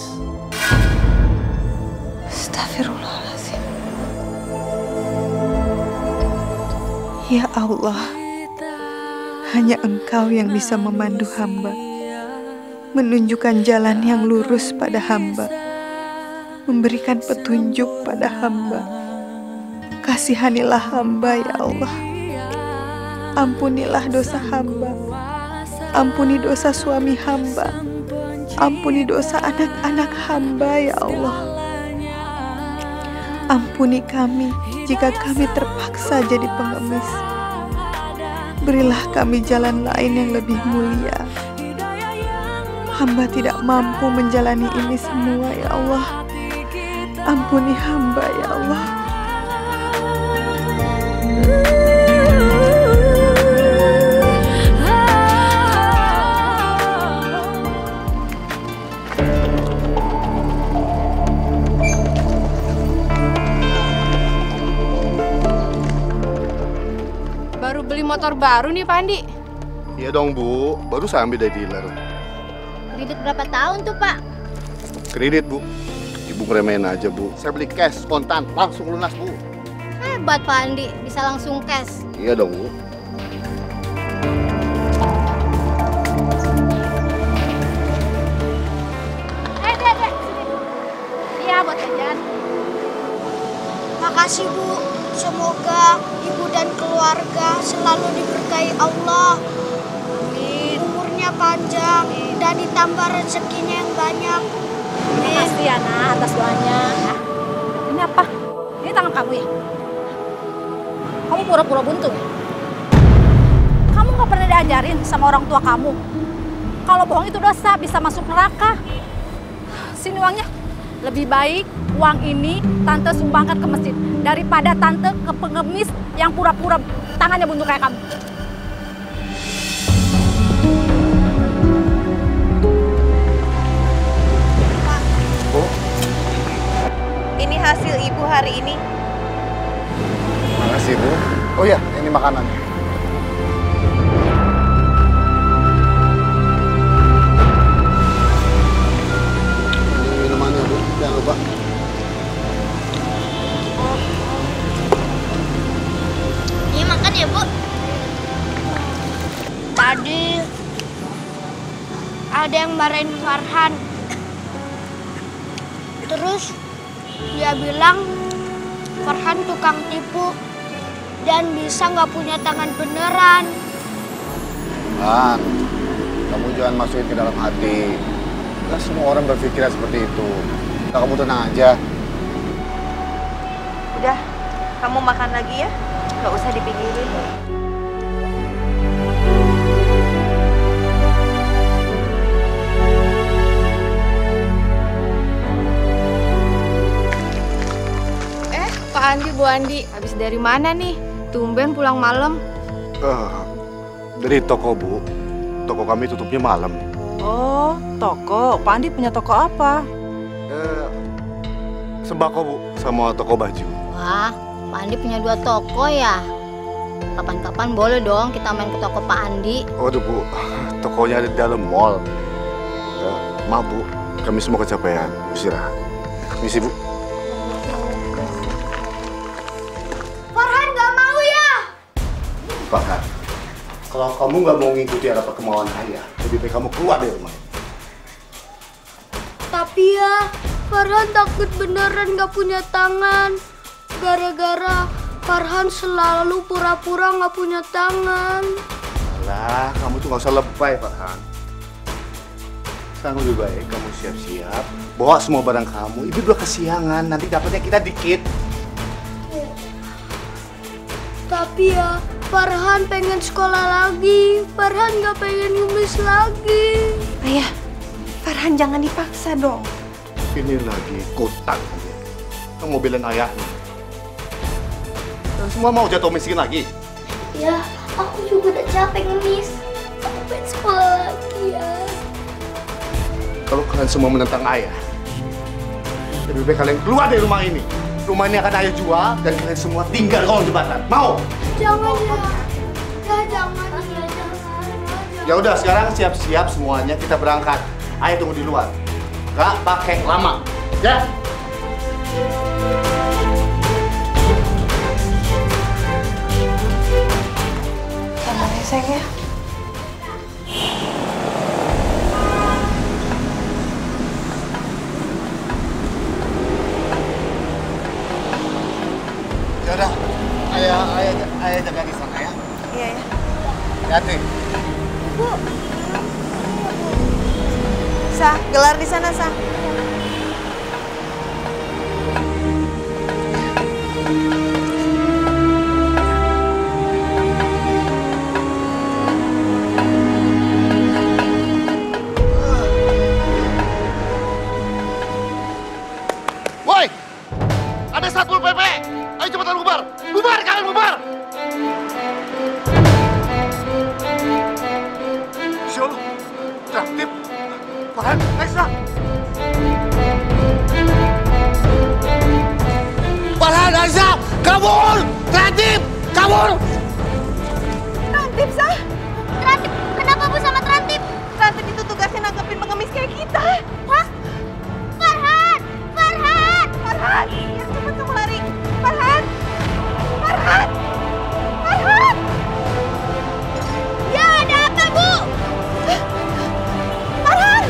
Astagfirullahaladzim. Ya Allah, hanya Engkau yang bisa memandu hamba, menunjukkan jalan yang lurus pada hamba, memberikan petunjuk pada hamba. Kasihanilah hamba ya Allah. Ampunilah dosa hamba. Ampuni dosa suami hamba. Ampuni dosa anak-anak hamba ya Allah. Ampuni kami jika kami terpaksa jadi pengemis. Berilah kami jalan lain yang lebih mulia. Hamba tidak mampu menjalani ini semua ya Allah. Ampuni hamba ya Allah.
Baru beli motor baru nih Pak Andi.
Iya dong Bu, baru saya ambil dari dealer.
Kredit berapa tahun tuh Pak?
Kredit Bu. Ibu ngeremehin aja Bu. Saya beli cash, kontan, langsung lunas Bu.
Hebat Pak Andi, bisa langsung cash.
Iya dong Bu.
Eh dek, dek, sini. Iya buat jajan.
Makasih Bu, semoga ibu dan keluarga selalu diberkahi Allah. Amin. Umurnya panjang dan ditambah rezekinya yang banyak.
Terima kasih ya Nak atas doanya. Nah, ini apa? Ini tangan kamu ya? Kamu pura-pura buntu ya? Kamu gak pernah diajarin sama orang tua kamu kalau bohong itu dosa, bisa masuk neraka. Sini uangnya. Lebih baik uang ini Tante sumbangkan ke masjid daripada Tante ke pengemis yang pura-pura tangannya buntu kayak kamu.
Bu, ini hasil Ibu hari ini.
Makasih Bu. Oh ya, ini makanannya. Ini minumannya Bu, jangan lupa.
Ini makan ya Bu. Tadi ada yang marahin Farhan. Terus dia bilang Farhan tukang tipu dan bisa nggak punya tangan beneran.
Han, kamu jangan masukin ke dalam hati. Gak semua orang berpikiran seperti itu. Nah, kamu tenang aja.
Udah, kamu makan lagi ya. Gak usah dipikirin.
Eh, Pak Andi, Bu Andi, habis dari mana nih? Tumben pulang malam.
Uh, dari toko Bu. Toko kami tutupnya malam.
Oh, toko. Pak Andi punya toko apa?
Uh, sembako Bu, sama toko baju.
Wah, Pak Andi punya dua toko ya? Kapan-kapan boleh dong kita main ke toko Pak Andi.
Waduh Bu, tokonya ada di dalam mall. Uh, maaf Bu, kami semua kecapean. Istirahat. Misi Bu.
Farhan nggak mau ya?
Farhan, kalau kamu nggak mau ngikuti apa kemauan ayah, lebih baik kamu keluar dari rumah.
Tapi ya, Farhan takut beneran nggak punya tangan. Gara-gara Farhan selalu pura-pura nggak punya tangan.
Lah, kamu tuh nggak usah lebay, Farhan. Sekarang lebih baik kamu siap-siap, bawa semua barang kamu. Ibu udah kesiangan, nanti dapatnya kita dikit.
Tapi ya, Farhan pengen sekolah lagi. Farhan nggak pengen ngemis lagi.
Ayah, Farhan jangan dipaksa dong.
Ini lagi kotak aja. Kamu bilang ayahnya. Dan semua mau jatuh miskin lagi.
Ya, aku juga udah capek ngemis. Aku pengen sekolah lagi ya.
Kalau kalian semua menentang ayah, lebih baik kalian keluar dari rumah ini. Rumah ini akan ayah jual dan kalian semua tinggal di kolong jembatan. Mau?
Jangan ya. Ya jangan ya, jangan.
Ya udah, sekarang siap-siap semuanya kita berangkat. Ayah tunggu di luar. Gak pakai lama, ya?
Tenang ya sayang ya.
Yaudah, ayah, ayah, ayah jaga di sana ya.
Iya ya.
Hati.
Bu. Sah, gelar di sana, Sah.
Woi, ada Satpol P P. Ayo cepetan bubar. Bubar, kalian bubar. Siapa lu? Tertib. Farhan, next lah. Farhan, Aisyah, kabur! Tertib, kabur!
Terantip, Sah.
Terantip, kenapa Bu sama terantip?
Terantip itu tugasnya nangkepin pengemis kayak kita.
Hah? Farhan! Farhan!
Farhan, ya cepat kamu lari. Farhan! Farhan! Farhan!
Ya, ada apa, Bu?
Farhan!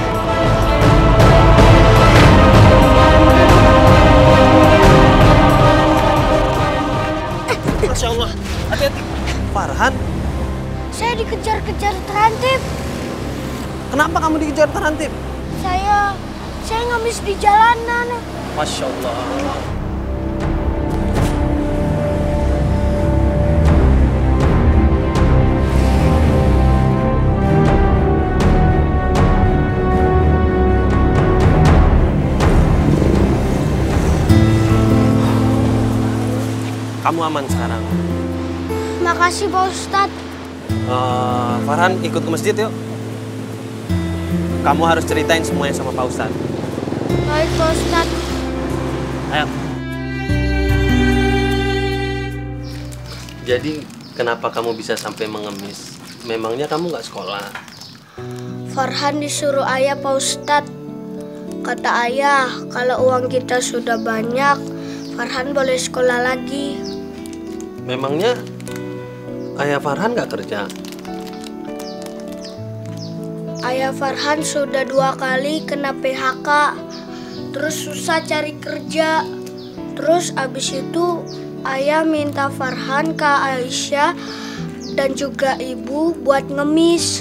Masya Allah, hati-hati. Farhan,
Saya dikejar-kejar terantip.
kenapa kamu dikejar terantip?
Saya, saya ngemis di jalanan.
Masya Allah. Kamu aman sekarang.
Makasih Pak Ustadz.
Eh, Farhan, ikut ke masjid yuk. Kamu harus ceritain semuanya sama Pak Ustadz.
Baik Pak Ustadz.
Ayo. Jadi, kenapa kamu bisa sampai mengemis? Memangnya kamu nggak sekolah?
Farhan disuruh ayah Pak Ustadz. Kata ayah, kalau uang kita sudah banyak, Farhan boleh sekolah lagi.
Memangnya ayah Farhan nggak kerja?
Ayah Farhan sudah dua kali kena P H K, terus susah cari kerja. Terus abis itu ayah minta Farhan ke Aisyah dan juga ibu buat ngemis.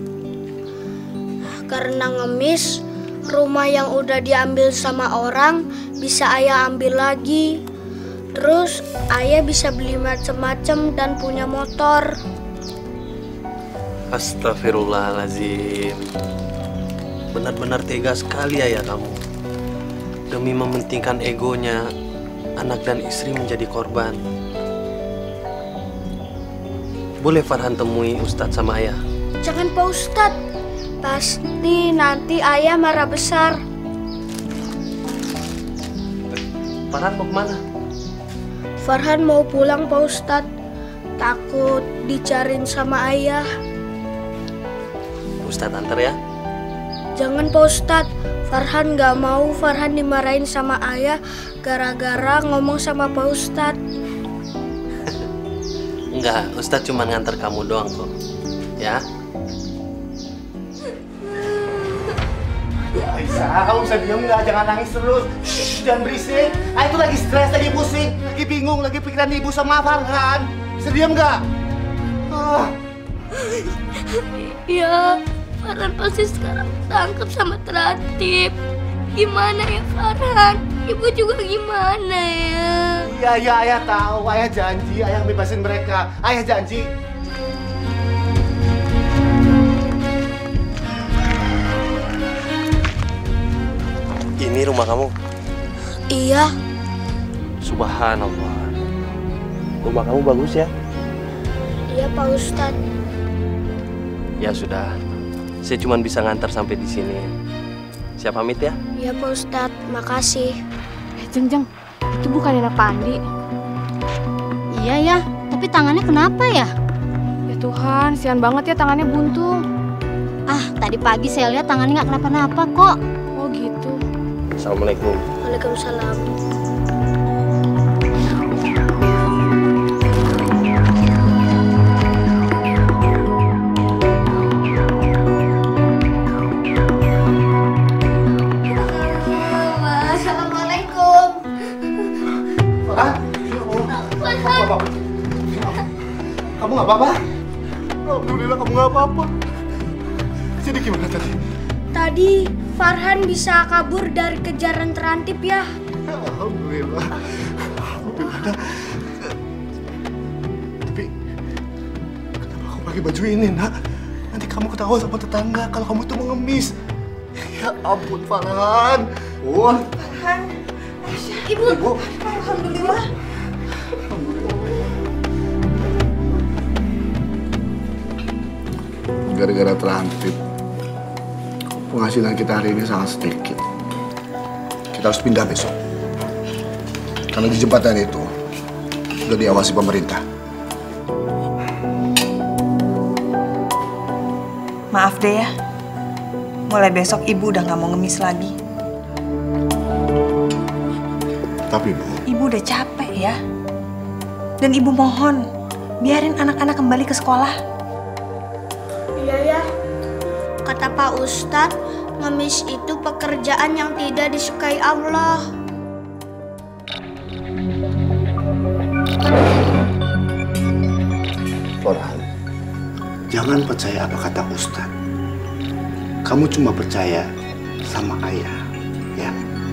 Karena ngemis, rumah yang udah diambil sama orang bisa ayah ambil lagi. Terus ayah bisa beli macem-macem dan punya motor.
Astagfirullahaladzim. Benar-benar tega sekali ayah kamu. Demi mementingkan egonya, anak dan istri menjadi korban. Boleh Farhan temui Ustadz sama ayah?
Jangan Pak Ustadz, pasti nanti ayah marah besar.
Farhan mau kemana?
Farhan mau pulang Pak Ustadz, takut dicariin sama ayah.
Ustadz antar ya.
Jangan Pak Ustadz, Farhan gak mau Farhan dimarahin sama ayah gara-gara ngomong sama Pak Ustadz.
Enggak, Ustadz cuma ngantar kamu doang kok. Ya?
Aisyah, kamu bisa diem nggak? Jangan nangis terus. Shh, jangan berisik. Ayah itu lagi stres, lagi pusing, lagi bingung, lagi pikiran ibu sama Farhan. Bisa diem nggak? Ah.
Ya, Farhan pasti sekarang tangkap sama terantip. Gimana ya Farhan? Ibu juga gimana ya?
Iya, iya, ayah tahu. Ayah janji, ayah bebasin mereka. Ayah janji.
Ini rumah kamu?
Iya.
Subhanallah. Rumah kamu bagus ya?
Iya Pak Ustadz.
Ya sudah. Saya cuma bisa ngantar sampai di sini. Saya pamit ya?
Iya Pak Ustadz, makasih.
Eh, Jeng, Jeng, itu bukan anak Pak Andi.
Iya ya, tapi tangannya kenapa ya?
Ya Tuhan, sian banget ya tangannya buntung.
Ah, tadi pagi saya lihat tangannya nggak kenapa-napa kok.
Oh
Assalamualaikum.
Waalaikumsalam. Assalamualaikum.
Farhan? Kamu nggak apa-apa? Alhamdulillah kamu nggak apa-apa. Jadi gimana tadi?
Tadi Farhan bisa kabur dari kejaran terantip ya.
Alhamdulillah. Alhamdulillah. Tapi kenapa kamu pakai baju ini, Nak? Nanti kamu ketahuan sama tetangga kalau kamu tuh mengemis. Ya ampun, Farhan. Bun.
Farhan.
Ibu.
Ibu.
Alhamdulillah.
Gara-gara terantip, penghasilan kita hari ini sangat sedikit. Kita harus pindah besok. Karena di jembatan itu sudah diawasi pemerintah.
Maaf deh ya. Mulai besok ibu udah nggak mau ngemis lagi.
Tapi Bu,
Ibu udah capek ya. Dan ibu mohon, biarin anak-anak kembali ke sekolah.
Iya ya. Kata Pak Ustadz, ngemis itu pekerjaan yang tidak disukai Allah.
Farhan, jangan percaya apa kata Ustadz. Kamu cuma percaya sama ayah, ya.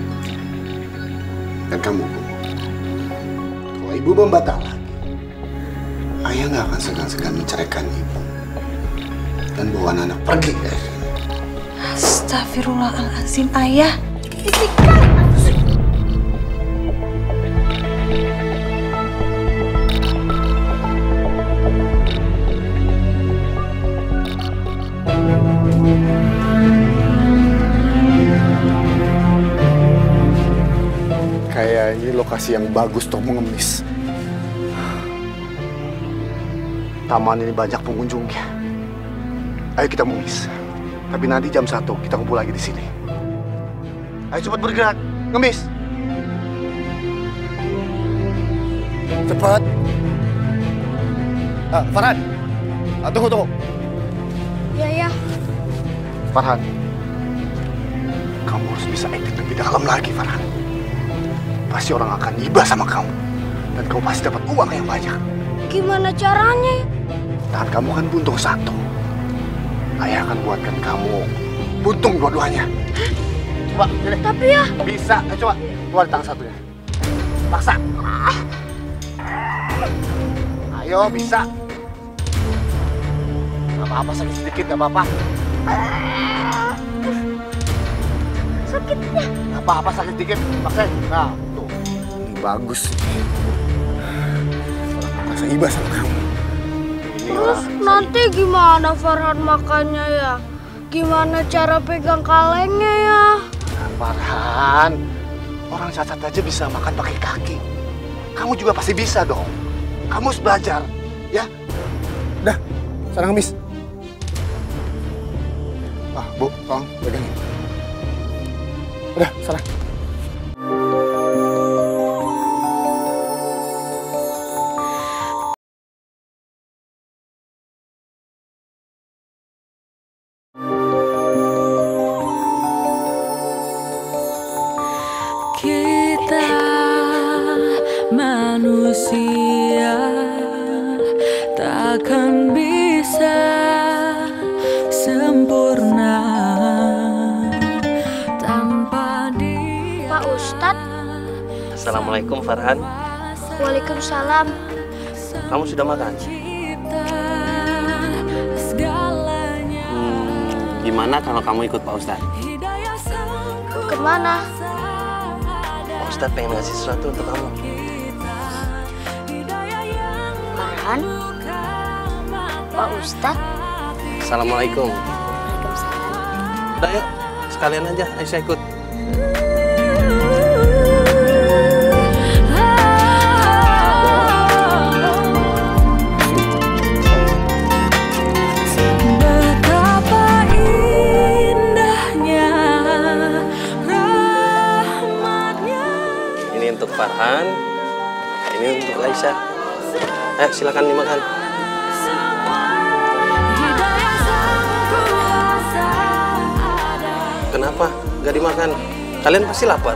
Dan kamu, Bu, kalau ibu membantah lagi, ayah nggak akan segan-segan menceraikan ibu dan bawa anak pergi dari sini.
Astagfirullahaladzim, ayah.
Kayaknya lokasi yang bagus untuk mengemis. Taman ini banyak pengunjungnya. Ayo kita mengemis. Tapi nanti jam satu kita kumpul lagi di sini. Ayo cepat bergerak, ngemis. Cepat. Ah, Farhan. Ah, tunggu, tunggu.
Ya ya.
Farhan. Kamu harus bisa acting lebih dalam lagi, Farhan. Pasti orang akan iba sama kamu. Dan kamu pasti dapat uang yang banyak.
Gimana caranya?
Tangan kamu kan buntung satu. Ayah akan buatkan kamu buntung dua-duanya. Coba, sini.
Tapi ya.
Bisa, eh, coba. Keluar tangan satunya. Paksa. Ayo, bisa. Gak apa-apa, sakit sedikit, gak apa-apa.
Sakitnya.
Gak apa-apa, sakit sedikit. Paksa. Nah, tuh. Ini bagus. Orang merasa iba sama kamu.
Terus nanti gimana Farhan makannya ya? Gimana cara pegang kalengnya ya?
Nah, Farhan, orang cacat aja bisa makan pakai kaki. Kamu juga pasti bisa dong. Kamu harus belajar, ya? Udah, sana ngemis. Ah, Bu, tolong pegangin. Udah, sana.
Kita manusia takkan bisa sempurna tanpa dia.
Pak Ustadz.
Assalamualaikum, Farhan.
Waalaikumsalam.
Kamu sudah makan? Hmm, gimana kalau kamu ikut Pak Ustadz?
Kemana?
Pak Ustadz pengen ngasih sesuatu untuk kamu.
Farhan? Pak Ustadz?
Assalamualaikum.
Waalaikumsalam.
Udah yuk, sekalian aja Aisyah ikut.
Betapa indahnya
Farhan, ini untuk Aisyah. Eh, silakan dimakan. Kenapa nggak dimakan? Kalian pasti lapar.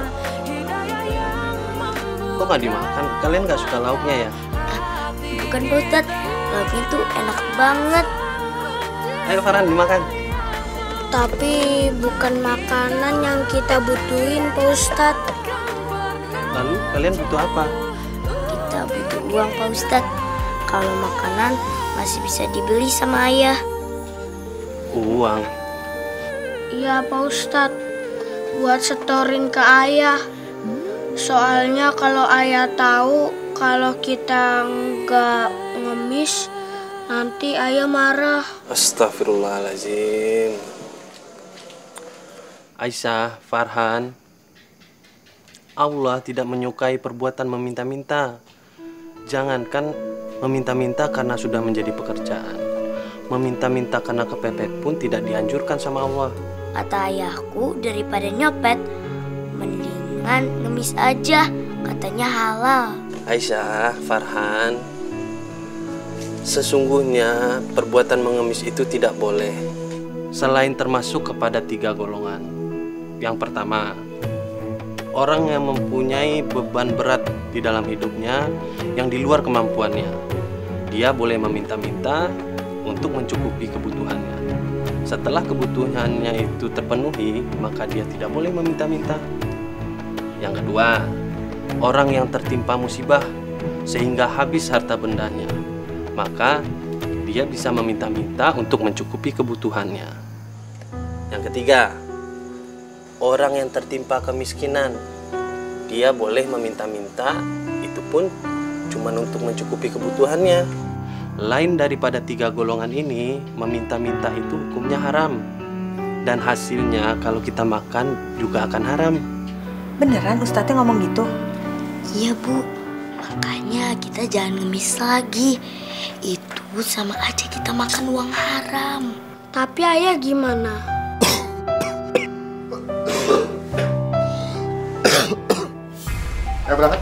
Kok nggak dimakan? Kalian nggak suka lauknya ya?
Bukan Pak Ustadz, lauknya tuh enak banget.
Ayo Farhan, dimakan.
Tapi bukan makanan yang kita butuhin Pak Ustadz.
Lalu kalian butuh apa?
Kita butuh uang Pak Ustadz. Kalau makanan masih bisa dibeli sama ayah.
Uang?
Iya Pak Ustadz, buat setorin ke ayah. Soalnya kalau ayah tahu kalau kita nggak ngemis, nanti ayah marah.
Astagfirullahaladzim. Aisyah, Farhan, Allah tidak menyukai perbuatan meminta-minta. Jangankan meminta-minta karena sudah menjadi pekerjaan, meminta-minta karena kepepet pun tidak dianjurkan sama Allah.
Kata ayahku, daripada nyopet, mendingan ngemis aja, katanya halal.
Aisyah, Farhan, sesungguhnya perbuatan mengemis itu tidak boleh, selain termasuk kepada tiga golongan. Yang pertama, orang yang mempunyai beban berat di dalam hidupnya yang di luar kemampuannya. Dia boleh meminta-minta untuk mencukupi kebutuhannya. Setelah kebutuhannya itu terpenuhi, maka dia tidak boleh meminta-minta. Yang kedua, orang yang tertimpa musibah sehingga habis harta bendanya, maka dia bisa meminta-minta untuk mencukupi kebutuhannya. Yang ketiga, orang yang tertimpa kemiskinan, dia boleh meminta-minta, itu pun cuma untuk mencukupi kebutuhannya. Lain daripada tiga golongan ini, meminta-minta itu hukumnya haram. Dan hasilnya kalau kita makan juga akan haram.
Beneran Ustadznya ngomong gitu?
Iya Bu, makanya kita jangan ngemis lagi. Itu sama aja kita makan uang haram. Tapi ayah gimana?
Ayo berangkat.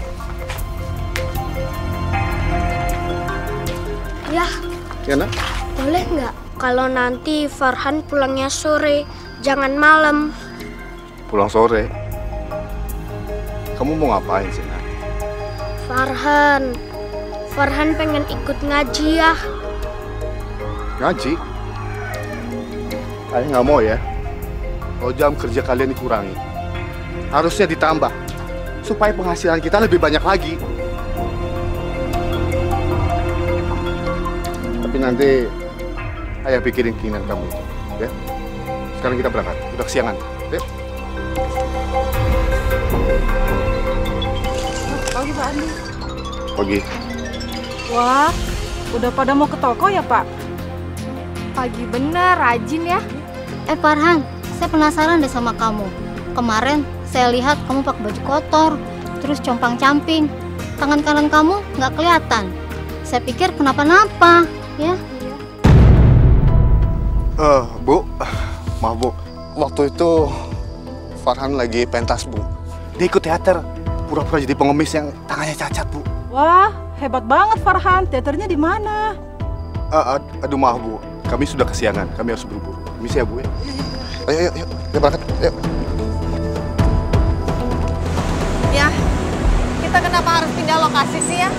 Ya,
Ya nak?
boleh nggak kalau nanti Farhan pulangnya sore, jangan malam?
Pulang sore. Kamu mau ngapain sih nak?
Farhan, Farhan pengen ikut ngaji ya.
Ngaji? Ayah nggak mau ya. Kalau jam kerja kalian dikurangi, harusnya ditambah supaya penghasilan kita lebih banyak lagi. Tapi nanti ayah pikirin keinginan kamu, ya. Sekarang kita berangkat, udah kesiangan, ya.
Pagi Pak Andi.
Pagi.
Wah, udah pada mau ke toko ya Pak?
Pagi bener, rajin ya. Eh Farhan, saya penasaran deh sama kamu. Kemarin saya lihat kamu pakai baju kotor, terus compang-camping. Tangan kanan kamu nggak kelihatan. Saya pikir kenapa-napa, ya?
Eh, uh, Bu, maaf Bu. Waktu itu Farhan lagi pentas Bu. Dia ikut teater, pura-pura jadi pengemis yang tangannya cacat Bu.
Wah, hebat banget Farhan. Teaternya di mana?
Uh, ad aduh maaf Bu, kami sudah kesiangan. Kami harus buru-buru. Misi ya Bu ya. Ayo, ayo, ayo, kita berangkat. Ayo.
Ya, kita kenapa harus pindah lokasi sih ya?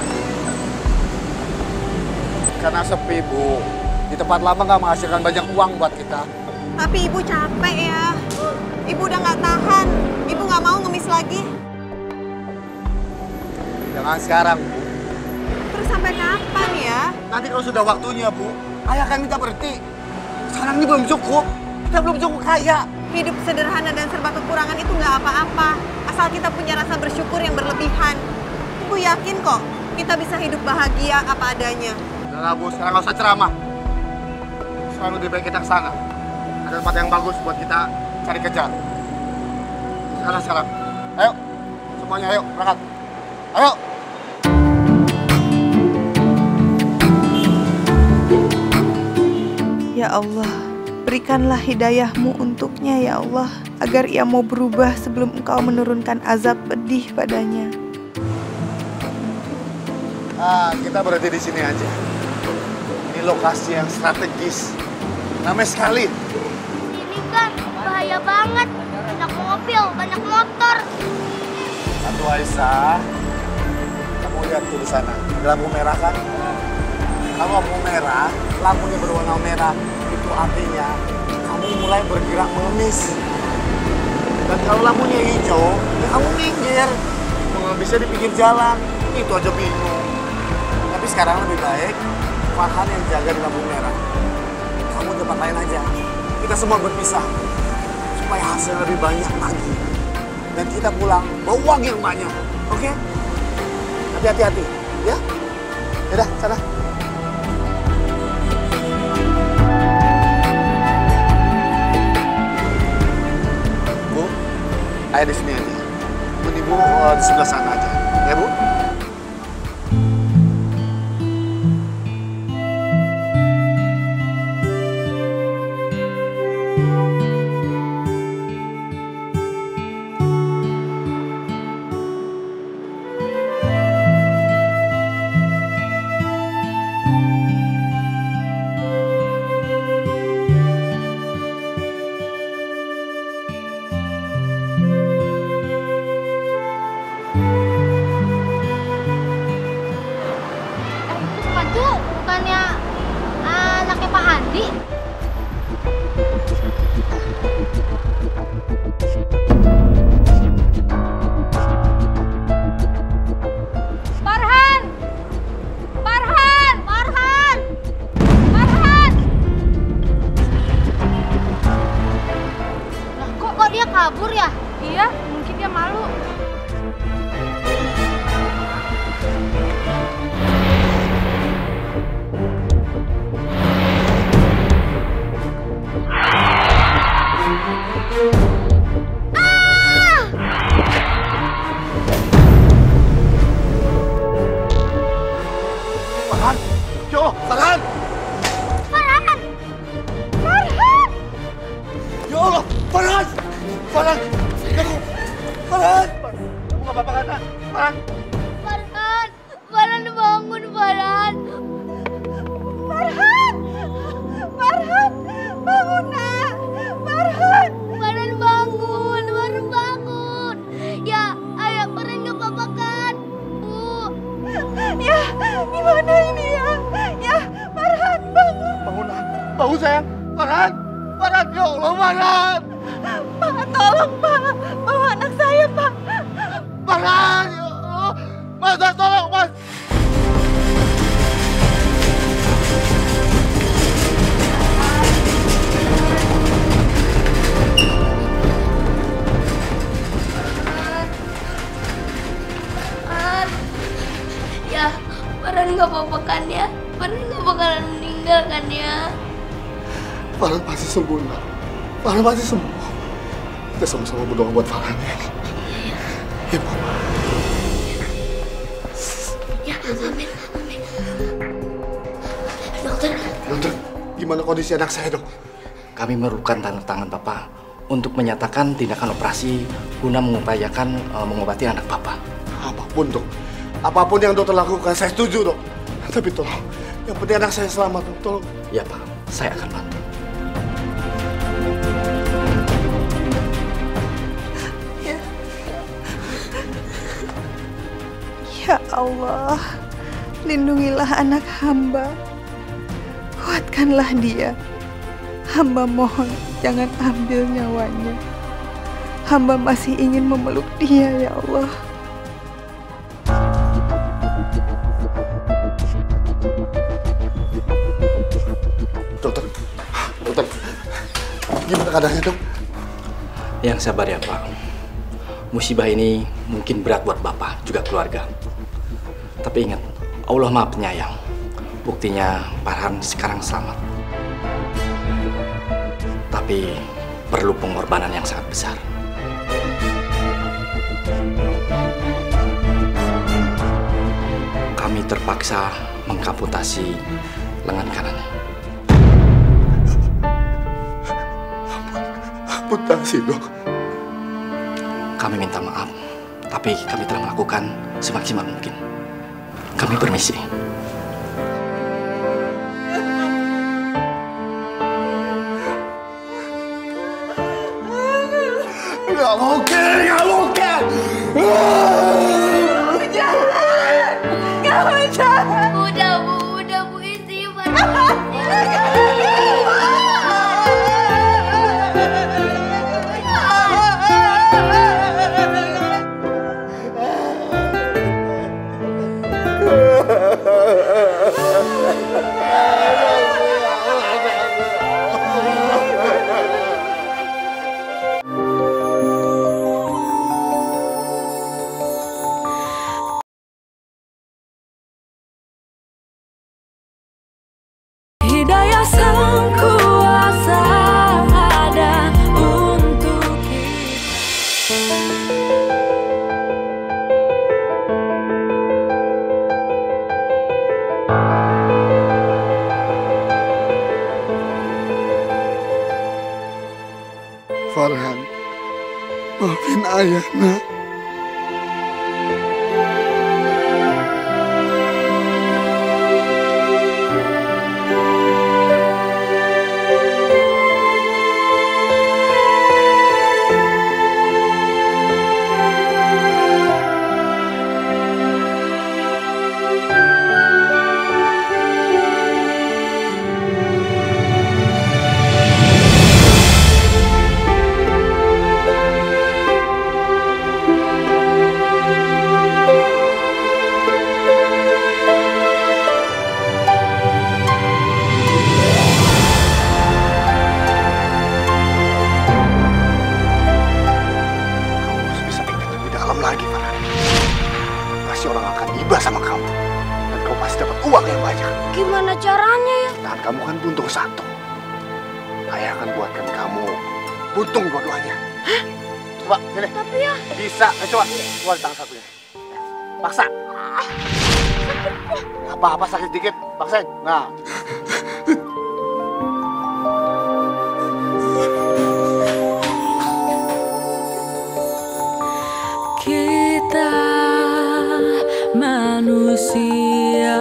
Karena sepi Bu. Di tempat lama nggak menghasilkan banyak uang buat kita.
Tapi Ibu capek ya. Ibu udah nggak tahan. Ibu nggak mau ngemis lagi.
Jangan sekarang Bu.
Terus sampai kapan ya?
Nanti kalau sudah waktunya Bu, ayah akan minta berhenti. Sekarang ini belum cukup. Kita belum cukup kaya.
Hidup sederhana dan serba kekurangan itu nggak apa-apa. Asal kita punya rasa bersyukur yang berlebihan. Ibu yakin kok kita bisa hidup bahagia apa adanya.
Udah Bu, sekarang nggak usah ceramah. Sekarang lebih baik kita ke sana. Ada tempat yang bagus buat kita cari kejar. Sekarang, sekarang. Ayo, semuanya ayo, berangkat. Ayo.
Ya Allah, berikanlah hidayah-Mu untuknya ya Allah, agar ia mau berubah sebelum Engkau menurunkan azab pedih padanya.
Ah, kita berhenti di sini aja. Ini lokasi yang strategis. Ramai sekali.
Ini kan bahaya banget. Banyak mobil, banyak motor.
Satu Aisyah, kamu lihat tuh di sana, ada lampu merah kan? Kalau lampu merah, lampunya berwarna merah, itu artinya kamu mulai bergerak mengemis. Dan kalau lampunya hijau, ya kamu minggir. Mengemisnya di pinggir jalan, itu aja bingung. Tapi sekarang lebih baik, Farhan yang jaga di lampu merah. Kamu tempat lain aja. Kita semua berpisah, supaya hasil lebih banyak lagi. Dan kita pulang bawa uang yang banyak, oke? Tapi hati-hati, ya? Yaudah, sana. Bu, ayah di sini aja. Bu, ibu uh, di sebelah sana aja, ya Bu?
kabur ya? Iya, mungkin dia malu.
Farhan! Yo, Farhan!
Farhan! Farhan!
Ya Allah, Farhan! Farhan! Aku! Farhan! Kamu nggak apa-apa kan, nak? Farhan!
Farhan! Farhan bangun, Farhan! Farhan! Farhan! Bangun, nak! Farhan! Farhan bangun! Farhan bangun! Ya, ayah Farhan nggak apa-apa kan? Bu! Ya, gimana ini ya? Ya, Farhan bangun!
Bangun, nak! Bangun, sayang! Farhan! Farhan! Ya Allah, Farhan!
Pak, tolong Pak! Bawa anak saya, Pak!
Farhan! Ya Allah! Mas, mas, tolong, Mas!
Farhan! Ya, Farhan nggak apa-apa kan ya? Farhan nggak bakalan meninggal kan ya?
Farhan pasti sembuh, nak. Farhan pasti sembuh. Kita sama-sama berdoa buat Farhan ya. Ya, Bu.
Ya, amin, amin. Dokter.
Dokter, gimana kondisi anak saya, dok?
Kami memerlukan tanda tangan Bapak untuk menyatakan tindakan operasi guna mengupayakan uh, mengobati anak Bapak.
Apapun, dok. Apapun yang dokter lakukan, saya setuju, dok. Tapi tolong, yang penting anak saya selamat, dok. Tolong.
Ya, Pak. Saya akan bantu.
Ya Allah, lindungilah anak hamba. Kuatkanlah dia. Hamba mohon jangan ambil nyawanya. Hamba masih ingin memeluk dia, ya Allah.
Dokter, dokter, gimana keadaannya, dok?
Yang sabar ya, Pak. Musibah ini mungkin berat buat Bapak, juga keluarga. Tapi ingat, Allah Maha Penyayang. Buktinya Farhan sekarang selamat. Tapi perlu pengorbanan yang sangat besar. Kami terpaksa mengamputasi lengan kanannya.
Amputasi, dok.
Kami minta maaf, tapi kami telah melakukan semaksimal mungkin. Kami permisi.
Gak mungkin, gak mungkin.
Jangan, kamu jangan.
Udah Bu, udah Bu, istighfar.
Hidayah sang kuasa ada untuk
Farhan, maafin ayah, nak. Lagi, Farhan. Pasti orang akan iba sama kamu. Dan kamu pasti dapat uang yang banyak.
Gimana caranya ya?
Dan kamu kan buntung satu. Ayah akan buatkan kamu buntung dua-duanya.
Hah?
Coba, sini.
Tapi ya...
Bisa. Eh, coba. Coba di tangan satunya. Paksa. Apa-apa sakit dikit. Paksain. Nah.
kita manusia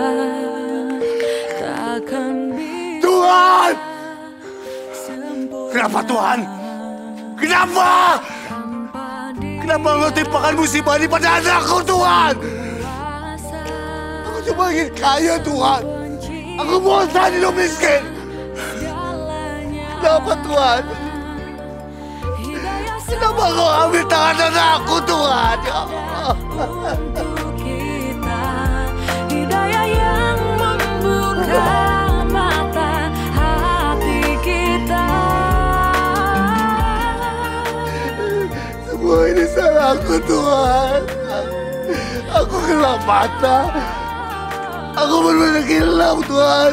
takkan bisa.
Tuhan! Kenapa Tuhan? Kenapa? Kenapa Engkau timpakan musibah ini pada anakku, Tuhan? Aku cuma ingin kaya, Tuhan. Aku bosan hidup miskin. Kenapa, Tuhan? Kenapa Kau ambil tangan anakku, Tuhan? Ya Allah.
Hidayah yang membuka mata hati kita.
Semua ini salahku, Tuhan. Aku gelap mata. Aku benar-benar gelap, Tuhan.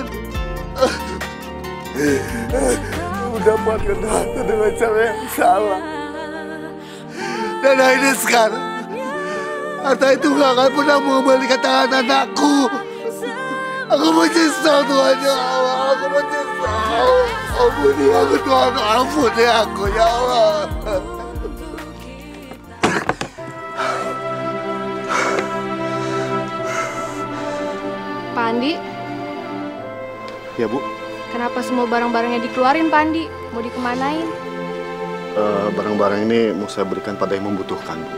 Mendapatkan harta dengan cara yang salah. Dan akhirnya sekarang, harta itu gak akan pernah mengembalikan tangan anakku. Aku menyesal, Tuhan, ya Allah. Aku menyesal. Ampuni aku, Tuhan. Ampuni aku, ya Allah.
Pak Andi?
Ya, Bu.
Kenapa semua barang-barangnya dikeluarin, Pak Andi? Mau dikemanain?
Uh, barang-barang ini mau saya berikan pada yang membutuhkan, Bu.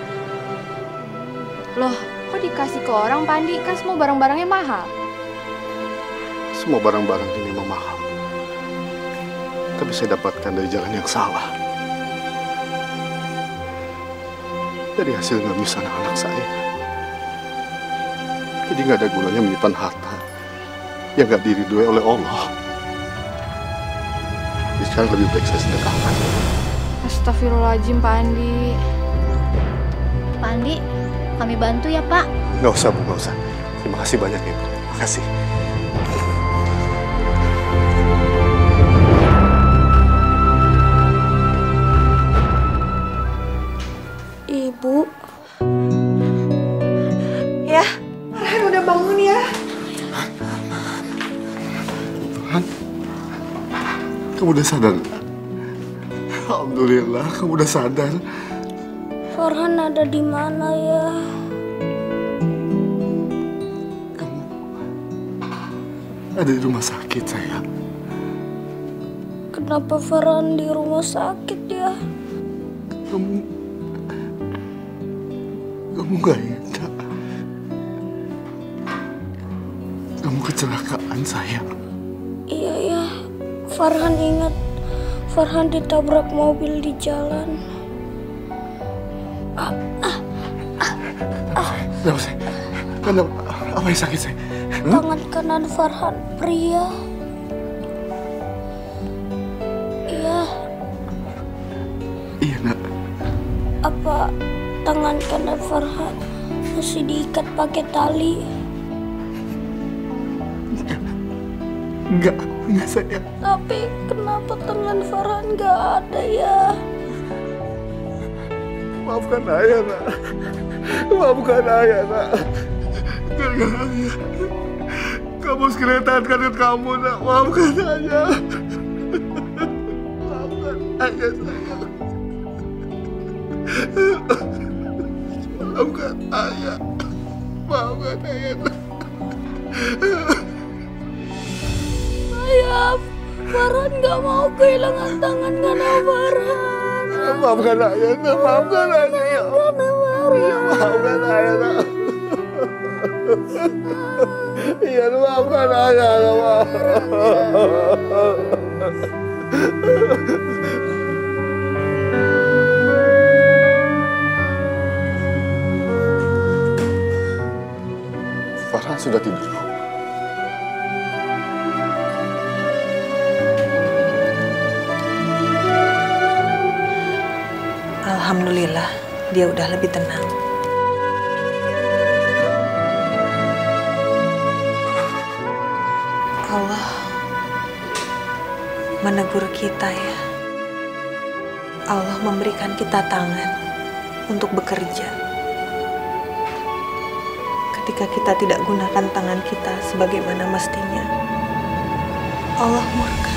Loh, kok dikasih ke orang, Pak Andi? Kan semua barang-barangnya mahal.
Semua barang-barang ini memang mahal. Tapi saya dapatkan dari jalan yang salah. Dari hasil ngamis anak-anak saya. Jadi nggak ada gunanya menyimpan harta yang nggak diridhoi oleh Allah. Jadi sekarang lebih baik saya sedekahkan.
Astagfirullahaladzim, Pak Andi.
Pak Andi, kami bantu ya, Pak.
Nggak usah, Bu, nggak usah. Terima kasih banyak ya, Bu. Terima kasih.
Ibu.
Ya, Farhan udah bangun ya.
Farhan, kamu udah sadar? Alhamdulillah, kamu udah sadar.
Farhan ada di mana ya?
ada di rumah sakit, sayang.
Kenapa Farhan di rumah sakit ya?
Kamu... Kamu gak ingat, Nak? Kamu kecelakaan, sayang.
Iya ya, Farhan ingat. Farhan ditabrak mobil di jalan. Ah, ah, ah, ah.
Kenapa, sayang? Kenapa? Apa yang sakit, sayang? Hmm?
Tangan kanan Farhan pria. Iya.
Iya, Nak.
Apa tangan kanan Farhan masih diikat pakai tali?
Enggak, enggak, sayang.
Tapi kenapa tangan Farhan nggak ada ya?
Maafkan ayah, Nak. Maafkan ayah, Nak. Gara-gara ayah, kamu harus kelihatan kanan kamu, Nak. Maafkan ayah. Maafkan ayah, sayang. Maafkan ayah. Maafkan ayah, Nak.
Ayah, Farhan nggak mau kehilangan tangan kanan Farhan.
Maafkan ayah, Nak. Maafkan ayah. Ya maafkan ayah, Nak. Iya, maafkan ayah, Nak. Farhan sudah tidur.
Alhamdulillah, dia udah lebih tenang. Allah menegur kita ya. Allah memberikan kita tangan untuk bekerja. Ketika kita tidak gunakan tangan kita sebagaimana mestinya, Allah murka.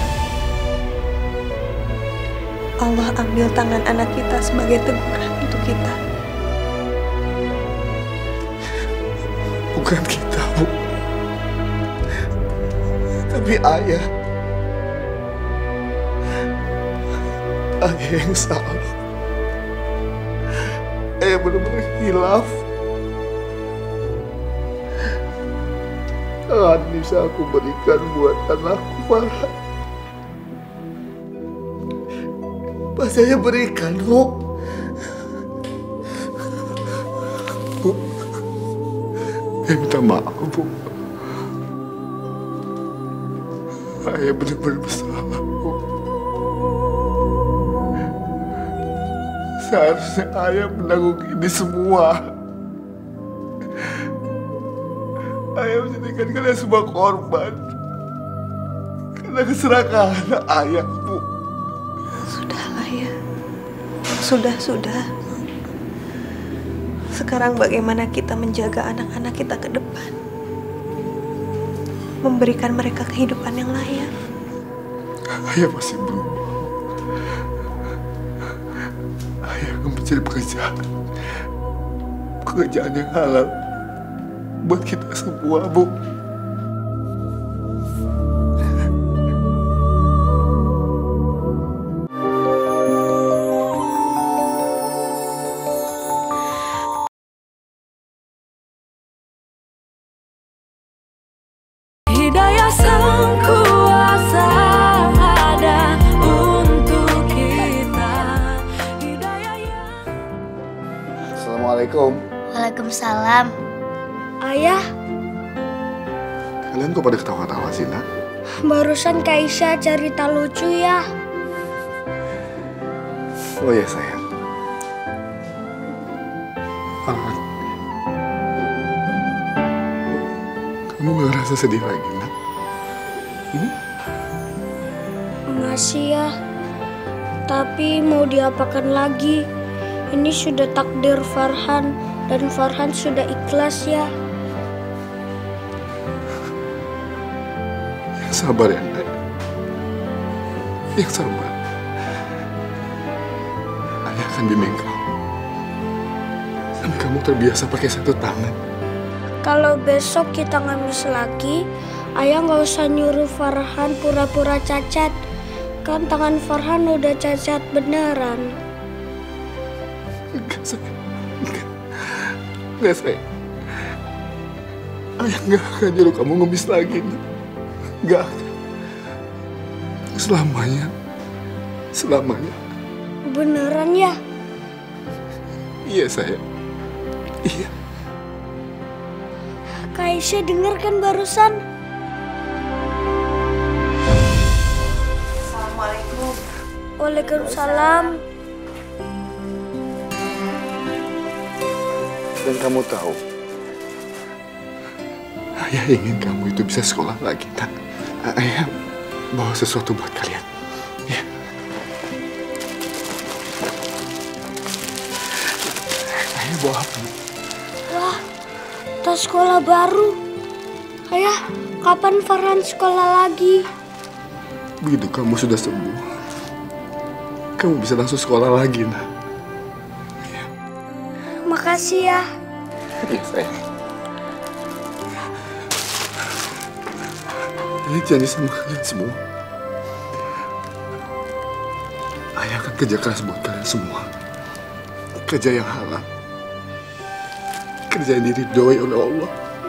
Allah ambil tangan anak kita sebagai teguran untuk kita.
Bukan kita, Bu. Tapi ayah. Ayah yang salah. Ayah benar-benar hilaf. Tangan bisa aku berikan buat anakku, Farhan. Pasti saya berikan, Bu. Bu, saya minta maaf, Bu. Saya benar-benar bersalah, Bu. Seharusnya ayah menanggung ini semua. Ayah menjadikan kalian semua korban karena keserakahan ayah, Bu.
Sudahlah ya. Sudah, sudah. Sekarang bagaimana kita menjaga anak-anak kita ke depan? Memberikan mereka kehidupan yang layak.
Ayah masih belum. Ayah akan mencari pekerjaan. Pekerjaan yang halal buat kita semua, Bu.
Hidayah Sang Kuasa ada untuk kita. Hidayah yang...
Assalamualaikum.
Waalaikumsalam. Ayah,
Kalian kok pada ketawa-tawa sih, Nak?
barusan Kaisha cerita lucu ya.
Oh ya, sayang. Farhan, kamu gak ngerasa sedih lagi, Nak? Hmm?
Masih ya. Tapi mau diapakan lagi? Ini sudah takdir Farhan dan Farhan sudah ikhlas ya.
Yang sabar ya, Nak. Yang sabar. Ayah akan bimbing kamu. Sampai kamu terbiasa pakai satu tangan.
Kalau besok kita ngamis lagi, Ayah nggak usah nyuruh Farhan pura-pura cacat. Kan tangan Farhan udah cacat beneran.
Enggak, sayang. Enggak. Enggak, sayang. Ayah nggak akan nyuruh kamu ngemis lagi. Enggak. Selamanya. Selamanya.
Beneran ya?
Iya, sayang. Iya.
Kak Aisyah denger kan barusan?
Assalamualaikum.
Waalaikumsalam.
Dan kamu tahu, Ayah ingin kamu itu bisa sekolah lagi, Nak. Ayah bawa sesuatu buat kalian. Ya. Ayah bawa apa?
Wah, tas sekolah baru. Ayah, kapan Farhan sekolah lagi?
Begitu kamu sudah sembuh, kamu bisa langsung sekolah lagi, Nak.
Makasih ya.
Iya, sayang. Ayah janji sama kalian semua. Ayah akan kerja keras buat kalian semua. Kerja yang halal. Kerja yang diridhoi oleh Allah.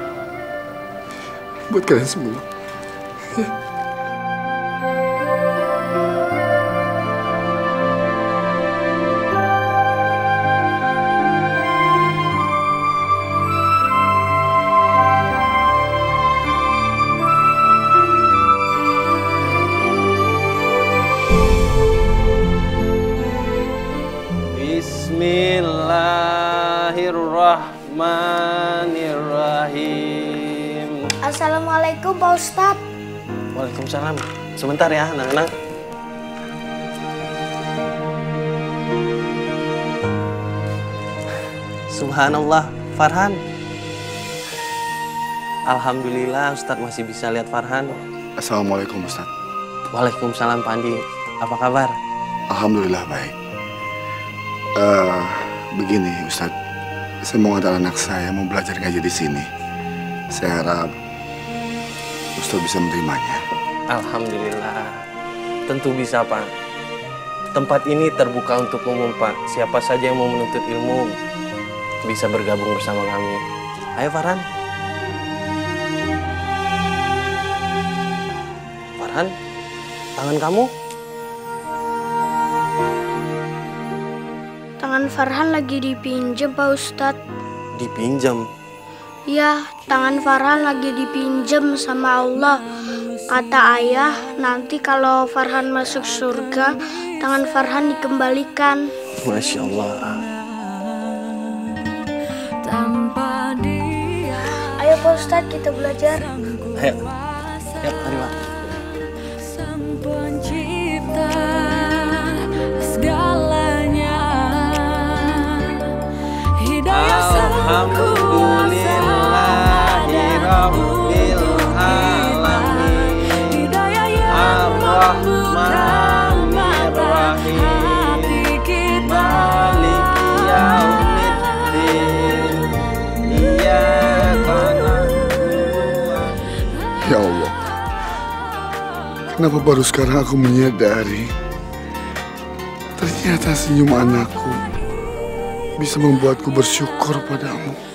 Buat kalian semua. Ya.
Bismillahirrahmanirrahim.
Assalamualaikum Pak Ustadz.
Waalaikumsalam. Sebentar ya anak-anak. Subhanallah, Farhan. Alhamdulillah Ustadz masih bisa lihat Farhan.
Assalamualaikum Ustadz.
Waalaikumsalam Pak Andi. Apa kabar?
Alhamdulillah baik. Uh, begini Ustadz, saya mau ngantar anak saya mau belajar ngaji di sini. Saya harap Ustadz bisa menerimanya.
Alhamdulillah, tentu bisa Pak. Tempat ini terbuka untuk umum Pak. Siapa saja yang mau menuntut ilmu bisa bergabung bersama kami. Ayo Farhan. Farhan, tangan kamu?
Tangan Farhan lagi dipinjam Pak Ustadz.
Dipinjam?
Iya, tangan Farhan lagi dipinjam sama Allah. Kata ayah, nanti kalau Farhan masuk surga, tangan Farhan dikembalikan.
Masya Allah.
Ayo Pak Ustadz, kita belajar.
Ayo, ayo, mari Pak.
Sang pencipta segalanya, hidayah sang kuasa
Alhamdulillahirabbil alamin,
hidayah yang membuka hati kita.
Maliki yaumiddin, iyyaka na'budu.
Ya Allah, kenapa baru sekarang aku menyadari ternyata senyum anakku bisa membuatku bersyukur padamu.